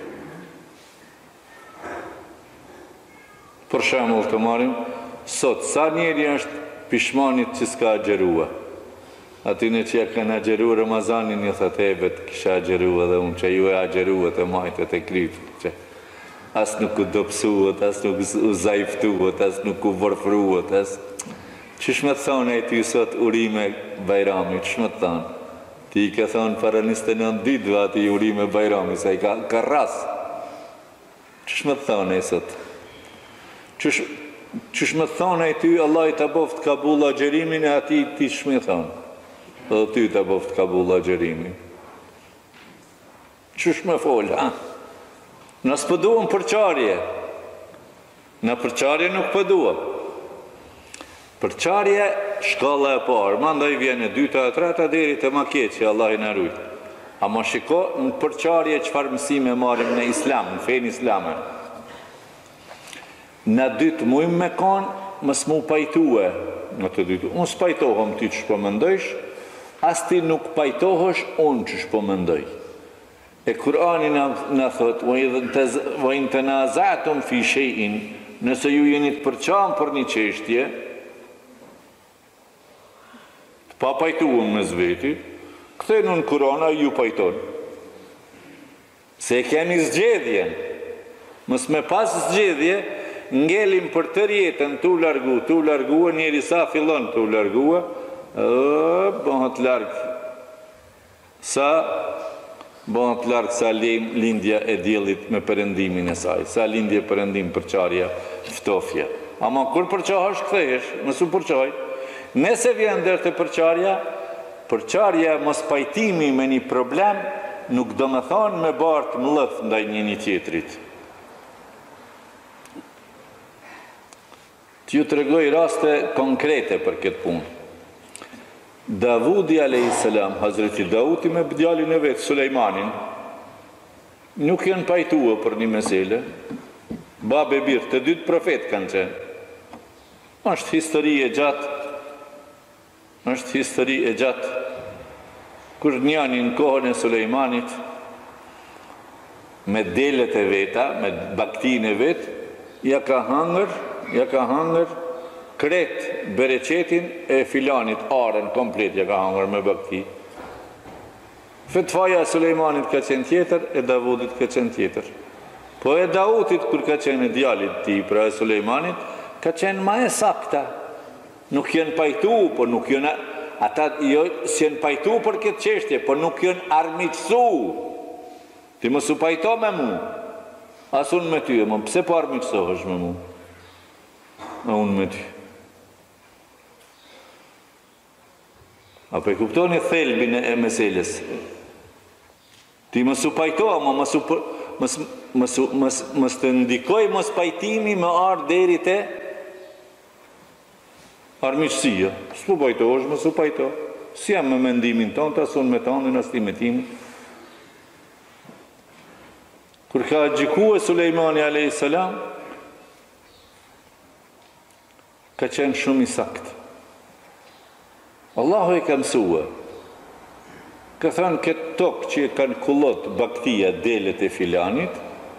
Speaker 1: Për shembull të marrim, sot, sa njeri është pishmanit që s'ka agjerua? Atyne që ja kanë agjeru Ramazanin, një thët hebet, kisha agjeru edhe unë, që ju e agjeru të majtët e krypë, as nuk u dopsuat, as nuk u zajftuat, as nuk u vërfruat, as... Qësh me thonë e ty sot urime Bajrami, qësh me thonë? Ti i ka thonë para njëzet e nëntë ditëve ati urime Bajrami, sa i ka, ka ras. Qësh me thonë e sot? Qësh, qësh me thonë e ty Allah i të boft kabul agjerimin e ati ti shme thonë? Dhe ty të boft kabul agjerimin. Qësh me folë, ha? Nësë pëduam përqarje. Në përqarje nuk pëduam. Përqarje shkalla e parë, mandaj vjene dyta e treta deri të ma keqë, Allah i në rujtë. A ma shiko në përqarje qëfar mësime marim në islam, në fejnë islamen. Në dytë mujmë me kanë, mësë mu pajtue në të dytë. Unë s'pajtohëm ty që shpo mëndojsh, as ti nuk pajtohësh unë që shpo mëndoj. E Kurani në thotë, vajnë të nazatum fi shejin, nëse ju jeni të përqam për një qeshtje, pa pajtuën me zveti, këthejnë në Kurana ju pajtonë. Se keni zgjedhjen, mës me pas zgjedhje, ngelim për të rjetën të u largu, të u largua, njeri sa fillon të u largua, bëhët largë, sa bëhët largë sa lindja e djelit me përëndimin e saj, sa lindje përëndim përqarja ftofja. Ama kur përqahash këthejesh, mësu përqaj, nëse vjen dërë të përqarja, përqarja mos pajtimi me një problem, nuk do me thonë me bartë mlëth ndaj një një tjetrit. T'ju të regoj raste konkrete për këtë punë. Davudi alayhis salam, Hazreti Dauti me djalin e vetë, Sulejmanin, nuk janë pajtua për një mesele, Babë e birë, të dytë profet kanë qenë. është histori e gjatë, është histori e gjatë, kur njani në kohën e Sulejmanit, me delet e veta, me baktin e vetë, ja ka hangër, ja ka hangër kret bereqetin e filanit, arën komplet ja ka hangër me bakti. Fetfaja e Sulejmanit ka qenë tjetër, e Davudit ka qenë tjetër. Po e Davudit, kur ka qenë djalit ti, pra e Sulejmanit, ka qenë ma e sakta. Nuk jenë pajtu, po nuk jenë, ata jo, si jenë pajtu për këtë qeshtje, po nuk jenë armiqësu. Ti më su pajto me mu, asun me ty, e më pse po armiqësohësh me mu? A unë me ty. A pe kuptoni thelbin e meseles. Ti më su pajto, ama më su për... Mës të ndikoj mos pajtimi me arë deri te armiqësia. S'pu pajto, është më su pajto. Si jam me mendimin tonë, të asun me tonë, në asti me timi. Kur ka gjiku e Sulejmani a s. ka qenë shumë i sakt. Allahu e ka mësua. Ka thënë këtë tokë që kanë kullot baktia delet e filanit,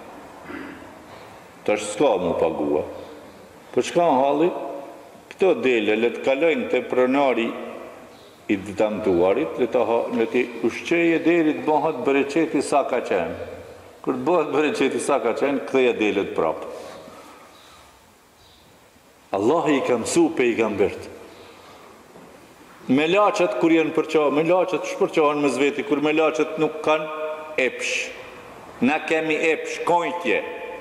Speaker 1: tash s'ka mu pagua. Po çka në halli? Këto dele le të kalojnë të pronari i dëmtuarit, le të ushqeje deri të bëhet bereqeti sa ka qenë. Kur të bëhet bereqeti sa ka qenë, këtheja delet prapë. Allah i ka mësu pejgambert. Me laqët kur jenë përqohë, me laqët shpërqohën me zveti, kur me laqët nuk kanë epsh. Na kemi epsh, kojtje.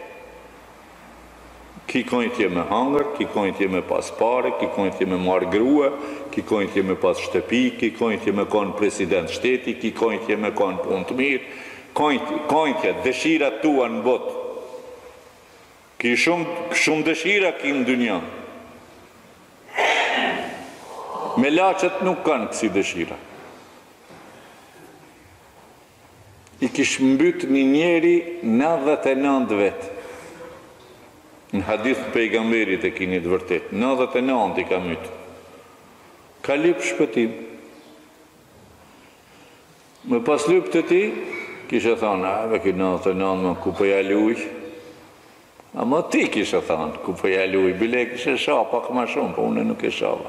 Speaker 1: Ki kojtje me hangër, ki kojtje me pas pare, ki kojtje me marë grua, ki kojtje me pas shtëpi, ki kojtje me konë president shteti, ki kojtje me konë punë të mirë, kojtje, dëshira tua në botë. Ki shumë, shumë dëshira ki në dynja. Me laqët nuk kanë kësi dëshira. I kish mbyt një njeri nëdhjet e nëntë vetë. Në hadith pejgamberit e kini të vërtet. nëdhjet e nëntë i ka mytë. Ka lyp shpëtim. Me pas lyp të ti, kishe thonë, a, ve ki nëdhjet e nëntë më ku përja luj. A më ti kishe thonë, ku përja luj. Bile kishe sha pak ma shumë, po une nuk e shava.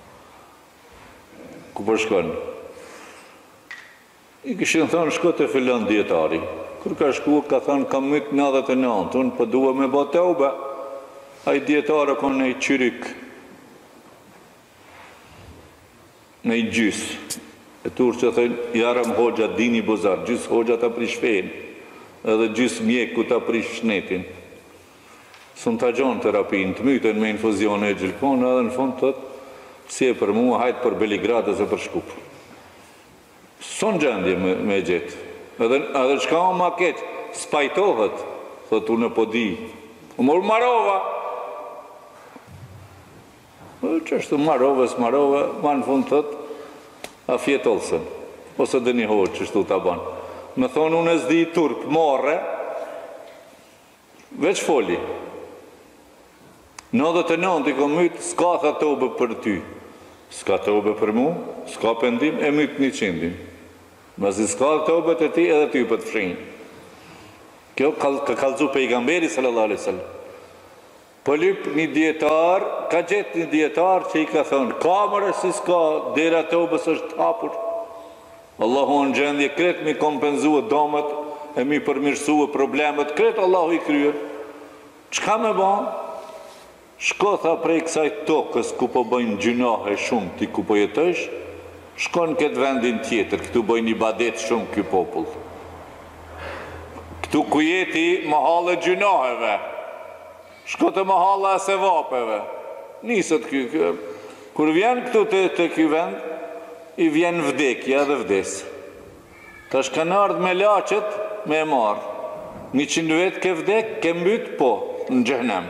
Speaker 1: Ku për shkon? I këshin thonë, shko të fillon djetari. Kër ka shku, ka thonë, kam mytë nëdhjet e nëntë, unë për duhe me bote ube. A i djetarë konë në i qyrik, në i gjysë. E turë që thënë, jarëm hoxha dini bozar, gjysë hoxha të prish fejnë, edhe gjysë mjek ku të prish shnetin. Së në të gjonë terapin, të mytën me infuzione e gjilkonë, edhe në fund tëtë, si e për mua, hajtë për Beligradës e për Shkup. Son gjendje me, me gjithë. Edhe, edhe qka o ma keqë, spajtohet, thët unë po di. U mor marova. Qështu marove, s'marove, ma në fund thët, a fjetolësën. Ose dhe një hoqë qështu të banë. Me thonë unë e zdi i turp, morre, veç foli. nëdhjet e nëntë i kom mytë, s'ka tha tobe për ty. S'ka tobe për mu, s'ka pendim, e mytë një qindin. Masi s'ka tobe të ti, edhe ty për të fshinjë. Kjo ka kalzu pejgamberi sallallahu alaihi wasallam. Po lyp një djetar, ka gjetë një djetar që i ka thonë, kamërë si s'ka, dera tobes është hapur. Allahu në gjendje kretë mi kompenzua domet, e mi përmirësua problemet, kretë Allahu i kryer. Qka me banë? Shko tha prej kësaj tokës ku po bëjnë gjinohe shumë ti ku po jetësh, shko në këtë vendin tjetër, këtu bëjnë ibadet shumë kjo popull. Këtu ku jeti mahale gjinoheve, shko të mahale ase vapeve. Nisët kjo, kur vjen këtu të, të kjo vend, i vjen vdekja dhe vdes. Ta shkanë ardhë me lachet me e marë. Një qind vetë ke vdek, ke mbyt po, në gjëhnem.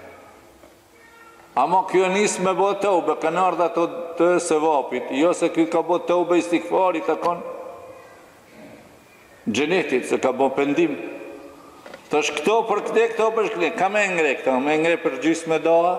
Speaker 1: Ama kjo nisë me bo të ube, kanë ardhë ato të sevapit, jo se kjo ka bo të ube i stikfarit, të konë gjenetit, se ka bo pendim. Tash këto për këte, këto për shkëte, ka me ngre këto, me ngre për gjysë me doa.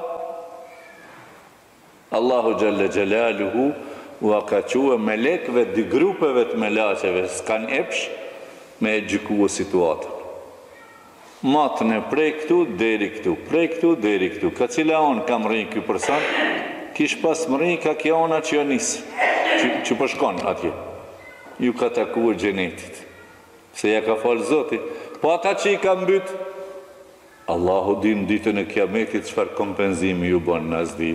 Speaker 1: Allahu Gjelle Gjelaluhu u a ka qua me lekve dy grupeve të melaqeve, s'kan epsh me e gjykua situatën. Matën e prej këtu, deri këtu, prej këtu, deri këtu. Ka cila onë kam rrinë kjo përsan, kish pas më rrinë ka kja ona që jo nisë, që, që përshkon atje. Ju ka taku e gjenetit, se ja ka falë Zotit. Po ata që i ka mbyt, Allahu din ditën e kiametit çfarë kompenzimi ju bon në asdi.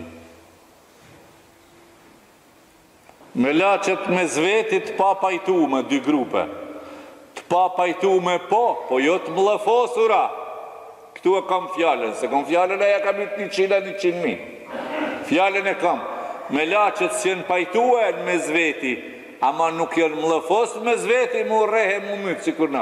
Speaker 1: Me lachet me zvetit pa pajtu me dy grupe, të pa pajtu me po, po jo të mlefosura. Këtu e kam fjallën, se kam fjallën e ja kam një qila një qinë mi. Fjallën e kam, me lachet si jenë pajtuen me zveti, ama nuk jenë mlefos me zveti, mu rehe mu mytë, si kur na.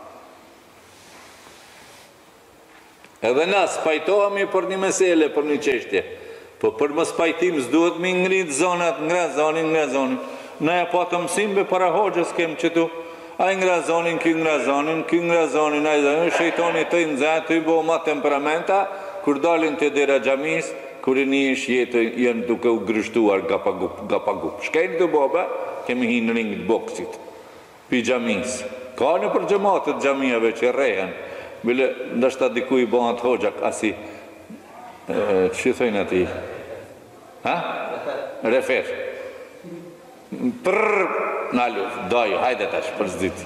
Speaker 1: Edhe nas, pajtohemi për një mesele, për një qeshtje. Po për mos pajtim, s'duhet mi ngrit zonat, ngre zonin, ngre zonin. Ne e po të mësimbe para hoxhës kem qëtu. A i ngre zonin, ky ngre zonin, ky ngre zonin, a i zonin, shejtoni të i nëzën, të i bo ma temperamenta, kur dalin të dera gjamis, kur i një ish jetë, jenë duke u grështuar gapagup, gapagup. Shkejnë të bobe, kemi hi në ringë të boksit, pi gjamis. Ka në për gjëmatët gjamiave që rehen, bile ndashta diku i bohat hoxhak, asi, që thëjnë ati? Ha? Refer. Prrrr, nalu, doju, hajde tash, për zditi.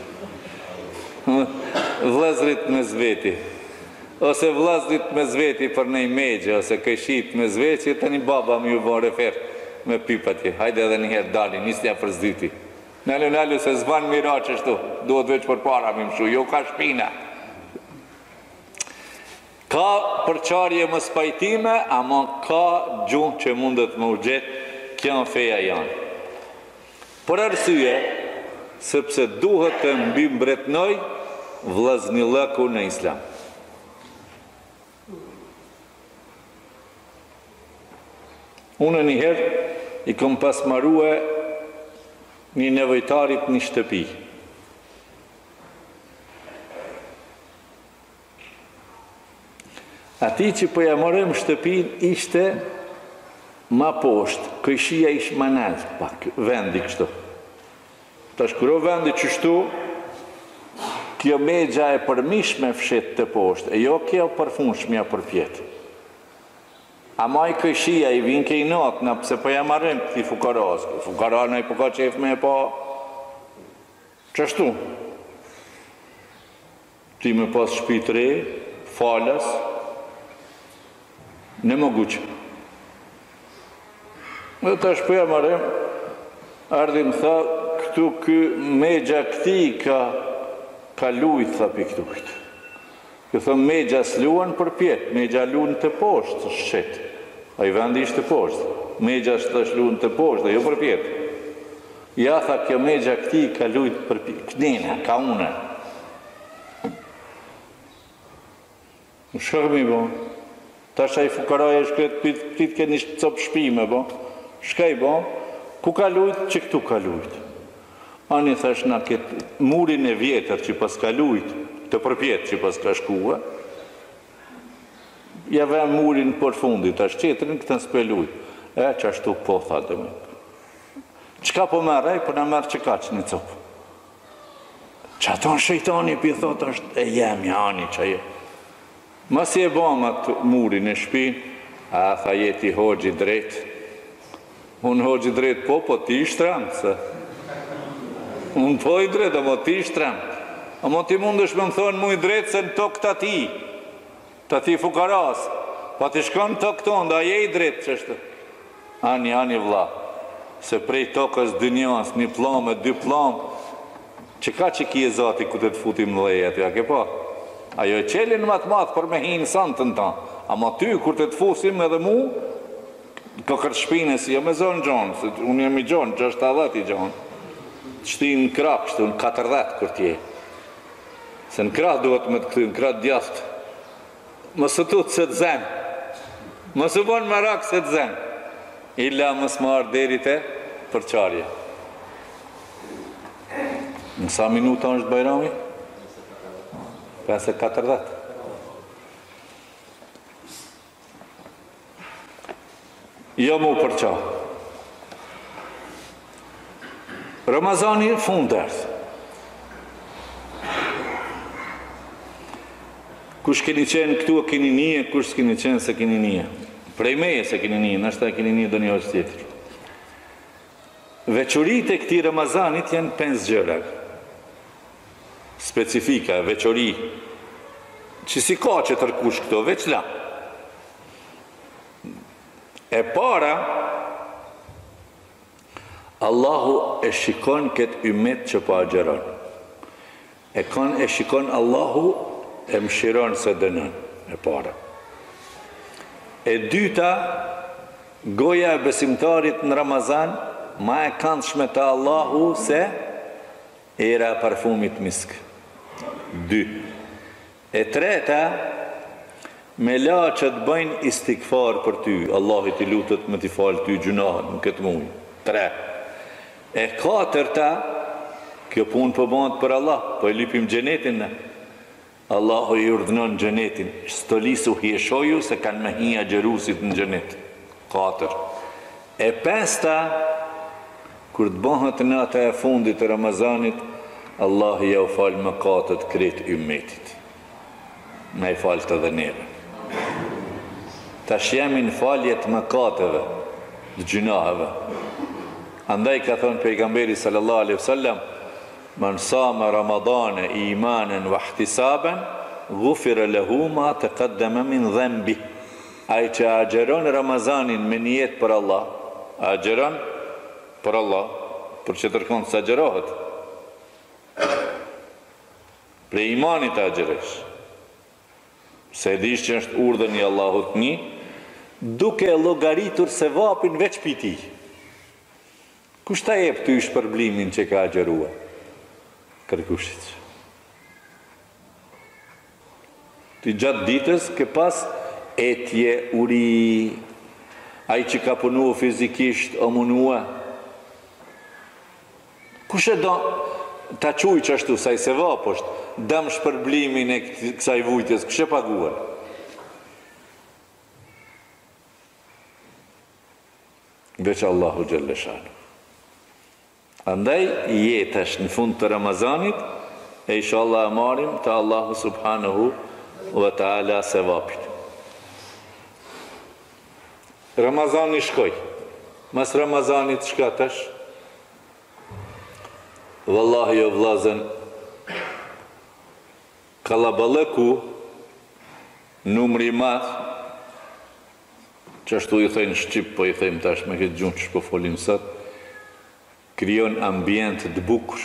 Speaker 1: Vlezrit me zveti. Ose vlezrit me zveti për nej megje, ose këshit me zveti, të një baba më ju bon refer me pipat je. Hajde edhe njëherë dali, nisja për zditi. Nalu, nalu, se zvan mira qështu, duhet veç për para mi mshu, jo ka shpina. Ka përqarje më spajtime, ama ka gjuhë që mundet më u gjetë, kjo në feja janë. Për arsye, sepse duhet të mbi mbretnoj vllazni lëku në islam. Unë njëherë i kom pasmarue një nevojtarit një shtëpi. Ati që po ja morëm shtëpin ishte ma poshtë, këshia ishë ma naltë pak, vendi kështu. Ta shkuro vendi qështu, kjo megja e përmishme fshet të poshtë, e jo kjo përfunshmja për pjetë. A ma i këshia i vinë ke i notë, në pëse po ja marëm këti fukaras, fukaras në i po ka qef me e po, qështu. Ti me pas shpitre, falas, në më guqë. Dhe të shpëja marem, ardhin tha, këtu kë megja këti ka, ka lujt, tha pi këtu këtë. Këthë megja s'luan për pjetë, megja luan të poshtë, shqetë. A i vendi ishtë të poshtë. Megja s'tash luan të poshtë, dhe jo për pjetë. Ja, tha, kjo megja këti ka lujt për pjetë. Kënina, ka une. Në shërmi, bo. Ta shaj fukaraj e shkret prit ke një copë shpime, bo. Shkaj, bo, ku ka lujt, që këtu ka lujt. Ani thash na këtë murin e vjetër që pas ka lujt, të përpjet që pas ka shkua, ja ve murin për fundit, ta shqetërin këtë në s'pe lujt. E, që ashtu po, tha dhe me. Qka po merej, për në merë që ka që një copë. Që ato në shëjtoni, për thot është, e jem, jani që je. Mas i e bom atë murin e shpin, a tha jeti hoxhi drejt. Unë hoxhi drejt po, po ti i shtram, se. Unë po i drejt, ama ti i shtram. Ama ti mundesh me më thonë mu i drejt se në tokë të ti. Të ti fukaras. Pa ti shkon të këton, da je i drejt qështë. Ani, ani vla. Se prej tokës dënjas, një plomë, dy plomë, që ka që ki e zati ku të të futim në lejet, ja ke pa? Ajo e qelin më të matë për me hinë santën ta. Ama ty, kur të të fusim edhe mu, ka kërë shpine si jo me zonë gjonë, se unë jam i gjonë, që është adhet i gjonë. Qëti në krak, shtu në katërdhet kër tje. Se në krak duhet me të këty, në krak djaftë. Mësë tu të se të zemë. Mësë bonë më rakë se të zemë. Illa mësë më ardë deri te për qarje. Në sa minuta është Bajrami? pesë e katërdhjetë. Jo mu për qa. Ramazani fund erdhë. Kush keni qenë këtu e keni nije, kush s'keni qenë se keni nije. Prej meje se keni nije, nështë e keni nije do një hoqë tjetër. Veçorit e këti Ramazanit janë pesë gjëra. Specifika, veçori, që si ka që tërkush këto, veç la. E para, Allahu e shikon këtë ymet që pa agjeron. E kon e shikon Allahu e mshiron se dënën, e para. E dyta, goja e besimtarit në Ramazan, ma e këndshme të Allahu se era parfumit misk. Dy. E treta, me la që të bëjnë istikfar për ty, Allah i ti lutët me t'i falë ty gjunahet në këtë mujë. Tre. E katërta, kjo punë për bëndë për Allah, për e lipim gjenetin në. Allahu i urdhënon gjenetin, stolisu hieshoju se kanë me hija gjerusit në gjenet. Katër. E pesta, kur të bëhet nata e fundit të Ramazanit, Allah i ja u falë më katët kretë ymmetit. Me i falë të dhe neve. Tash jemi në faljet më katëve, të gjunaheve. Andaj ka thonë pejgamberi sallallahu alaihi wasallam, man sama Ramadane imanen wa ihtisaben, ghufira lahu ma taqaddama min dhanbi. Ai që agjeron Ramazanin me nijet për Allah, agjeron për Allah, për që tërkon të agjerohet. Pre imanit agjeresh. Se dish që është urdhën i Allahut një, duke llogaritur se vapin veç piti. Kush ta jep ty shpërblimin që ka agjerua? Kërkushit. Ti gjatë ditës ke pas etje, uri, ai që ka punua fizikisht, o munua. Kush e do ta quj që ashtu, sa i se vap është, dëm shpërblimin e kësaj vujtjes, kush e paguar? Veç Allahu Gjellëshanu. Andaj, jetësh në fund të Ramazanit, e inshallah marim të Allahu Subhanahu wa ta'ala se vapin. Ramazani shkoj. Mas Ramazanit shkatash, vallahi o vlazen, kalabalëku, numri madh, që ashtu i thejnë Shqip, po i thejmë tash me këtë gjunë që shpo folim sot, krijon ambient të bukur.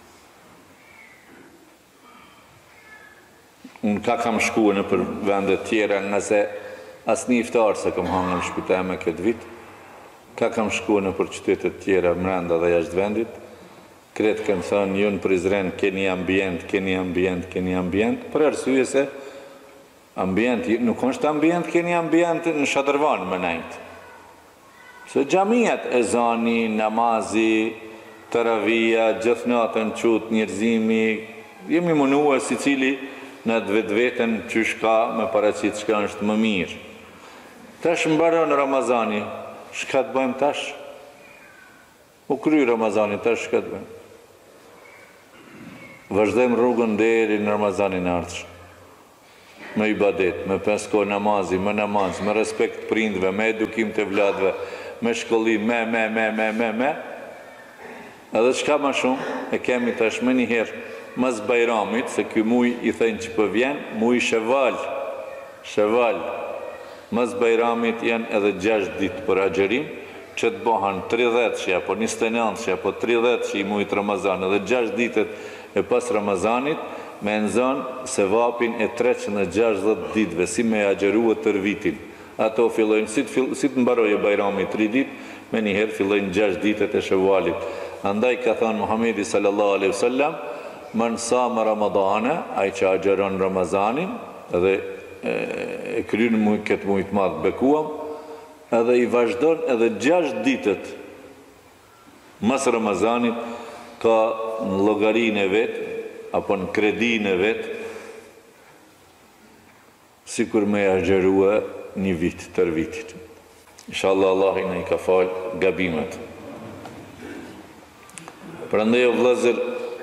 Speaker 1: Unë ka kam shkuar në për vendet tjera, nëse as një iftar se kam hangë në shpiteme këtë vit, ka kam shkuar në për qytetet tjera mrenda dhe jashtë vendit, kretë kanë thënë, ju në Prizren keni ambient, keni ambient, keni ambient, për arsye se ambient, nuk është ambient, keni ambient në Shadërvan më najtë. Se gjamiat e zani, namazi, taravia, gjithë natën qut, njerëzimi, jemi munua si cili në të vetë vetën që shka me paracit shka është më mirë. Tash mbaron Ramazani, shka të bëjmë tash? U kry Ramazani, tash shka të bëjmë? Vazhdojmë rrugën deri në Ramazanin ardhshëm. Me ibadet, me pesko namazi, me namaz, me respekt prindve, me edukim të vladve, me shkollim, me, me, me, me, me, me. Edhe qka ma shumë, e kemi tash me njëherë, mas Bajramit, se kjo muj i thënë që për vjen, muj Sheval, Sheval, mas Bajramit janë edhe gjashtë ditë për agjerim, që të bohan tridhjetë që, apo njëzet e nëntë që, apo tridhjetë që i mujtë Ramazan, edhe gjashtë ditët e pas Ramazanit, me nëzonë se vapin e treqind e gjashtëdhjetë ditëve, si me agjerua tër vitin. Ato fillojnë, si të, si të mbaroj e Bajrami tri ditë, me njëherë fillojnë gjashtë ditët e Shevalit. Andaj ka thënë Muhamedi sallallahu alaihi wasallam, man sama Ramadana, ai që agjeron Ramazanin, edhe e, e kryen këtë muj të madh bekuam, edhe i vazhdon edhe gjashtë ditët mas Ramazanit, ka në llogarinë e vet, apo në kredinë e vet, si kur me agjerua një vit tër vitit. Inshallah Allah i në i ka falë gabimet. Prandaj o vëllezër,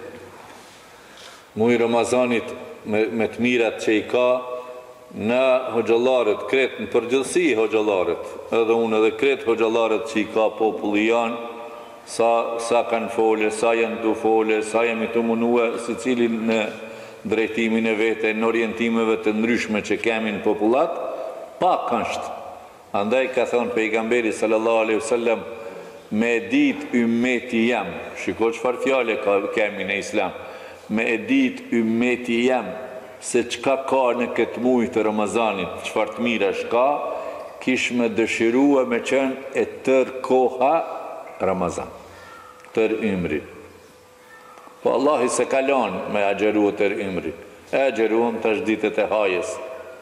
Speaker 1: muaj Ramazanit me, me të mirat që i ka, në hoxhallarët, kretë në përgjithësi hoxhallarët, edhe unë edhe kretë hoxhallarët që i ka populli janë, sa, sa kanë fole, sa janë të fole, sa jemi të munue, si cilin në drejtimin e vete, në orientimeve të ndryshme që kemi në popullat, pak është. Andaj ka thonë pejgamberi sallallahu alaihi wasallam, me dit ummeti jam, shiko çfarë fjale ka kemi në islam, me dit ummeti jam, se qka ka në këtë muaj të Ramazanit, çfarë të mira shka, kish me dëshirua me qenë e tër koha Ramazan, tër ymri. Po Allah i se kalon me agjeru tër ymri, e agjeruam tash ditët e hajes.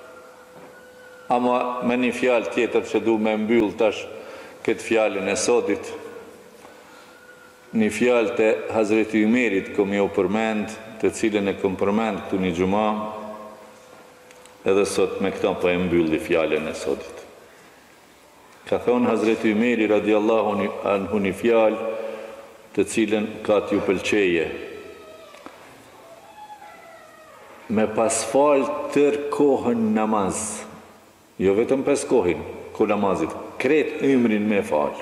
Speaker 1: Ama me një fjalë tjetër që du me mbyll tash këtë fjalën e sotit, një fjalë të Hazreti Umerit kom jo përmend, të cilën e kom përmend këtu një gjuma, edhe sot me këta po e mbylli fjalën e sotit. Ka thonë Hazreti Umeri radiallahu anhu një fjalë të cilën ka t'ju pëlqeje. Me pas falë tër kohën namaz, jo vetëm pes kohin, ku namazit, kret ymrin me falë.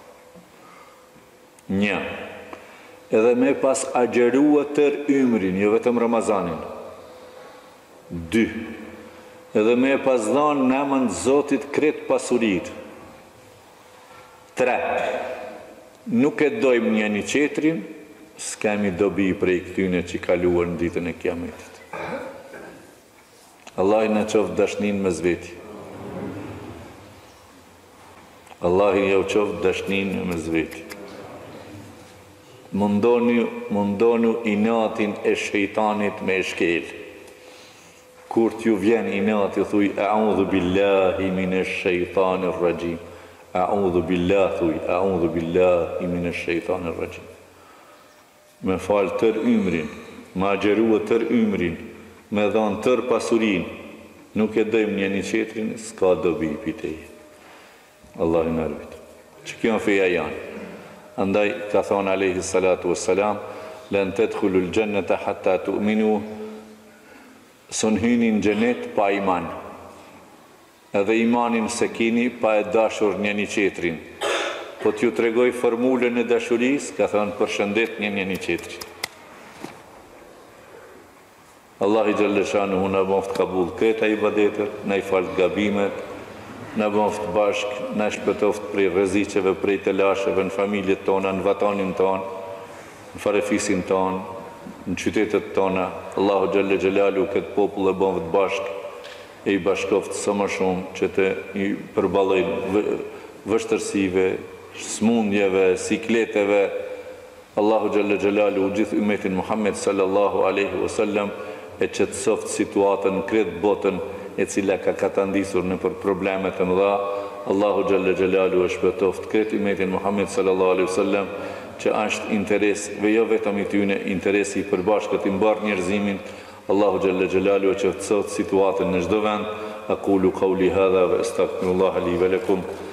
Speaker 1: Një, edhe me pas agjerua tër ymrin, jo vetëm Ramazanin. Dy, edhe me pas dhanë namën Zotit kret pasurit. Tre, nuk e dojmë një një qetrin, s'kemi dobi prej këtyne që kaluar në ditën e kiametit. Allah i në qoftë dashnin me zveti. Allah i jau qoftë dashnin me zveti. Mundonu, mundonu inatin e shejtanit me shkel. Kur t'ju vjen inati, thuj, a'udhu billahi mine shejtanir rajim. A'udhu billahi, thuj, a'udhu billahi mine shejtanir rajim. Me falë tër ymrin, me agjerua tër ymrin, me dhanë tër pasurin, nuk e dëjmë një një qetrin, s'ka dobi pitej. Allah i nërvit. Që kjo në feja janë. Andaj, ka thonë aleyhi salatu wassalam, lën të të khullu lë gjennëta hatta të uminu, sën hynin gjennet pa iman. Edhe imanin se kini pa e dashur një një qetrin. Po t'ju tregoj formulën e dashuris, ka thonë përshëndet një një një qetrin. Allah i gjallëshanu hu në boft kabul këta i badetër, në i falë gabimet, në boft bashk, në shpëtoft prej rreziqeve, prej të lasheve, në familjet tona, në vatanin tonë, në farefisin tonë, në qytetet tona. Allahu gjallë gjellalu këtë popull e boft bashk, e i bashkoft së më shumë që të i përbalojnë vështërsive, smundjeve, sikleteve. Allahu gjallë gjellalu u gjithë umetin Muhammed sallallahu aleyhi wasallam, e që të soft situatën në kretë botën e cila ka katandisur në për problemet e mëdha. Allahu gjallë gjellalu e shpëtoft kretë umetin Muhammed sallallahu aleyhi wasallam, që është interes, ve jo vetëm i tyne, interesi i përbashkët i mbar njerëzimin. Allahu gjallë gjellalu e që të soft situatën në çdo vend. Aqulu qawli hadha wa astaghfirullaha li wa lakum.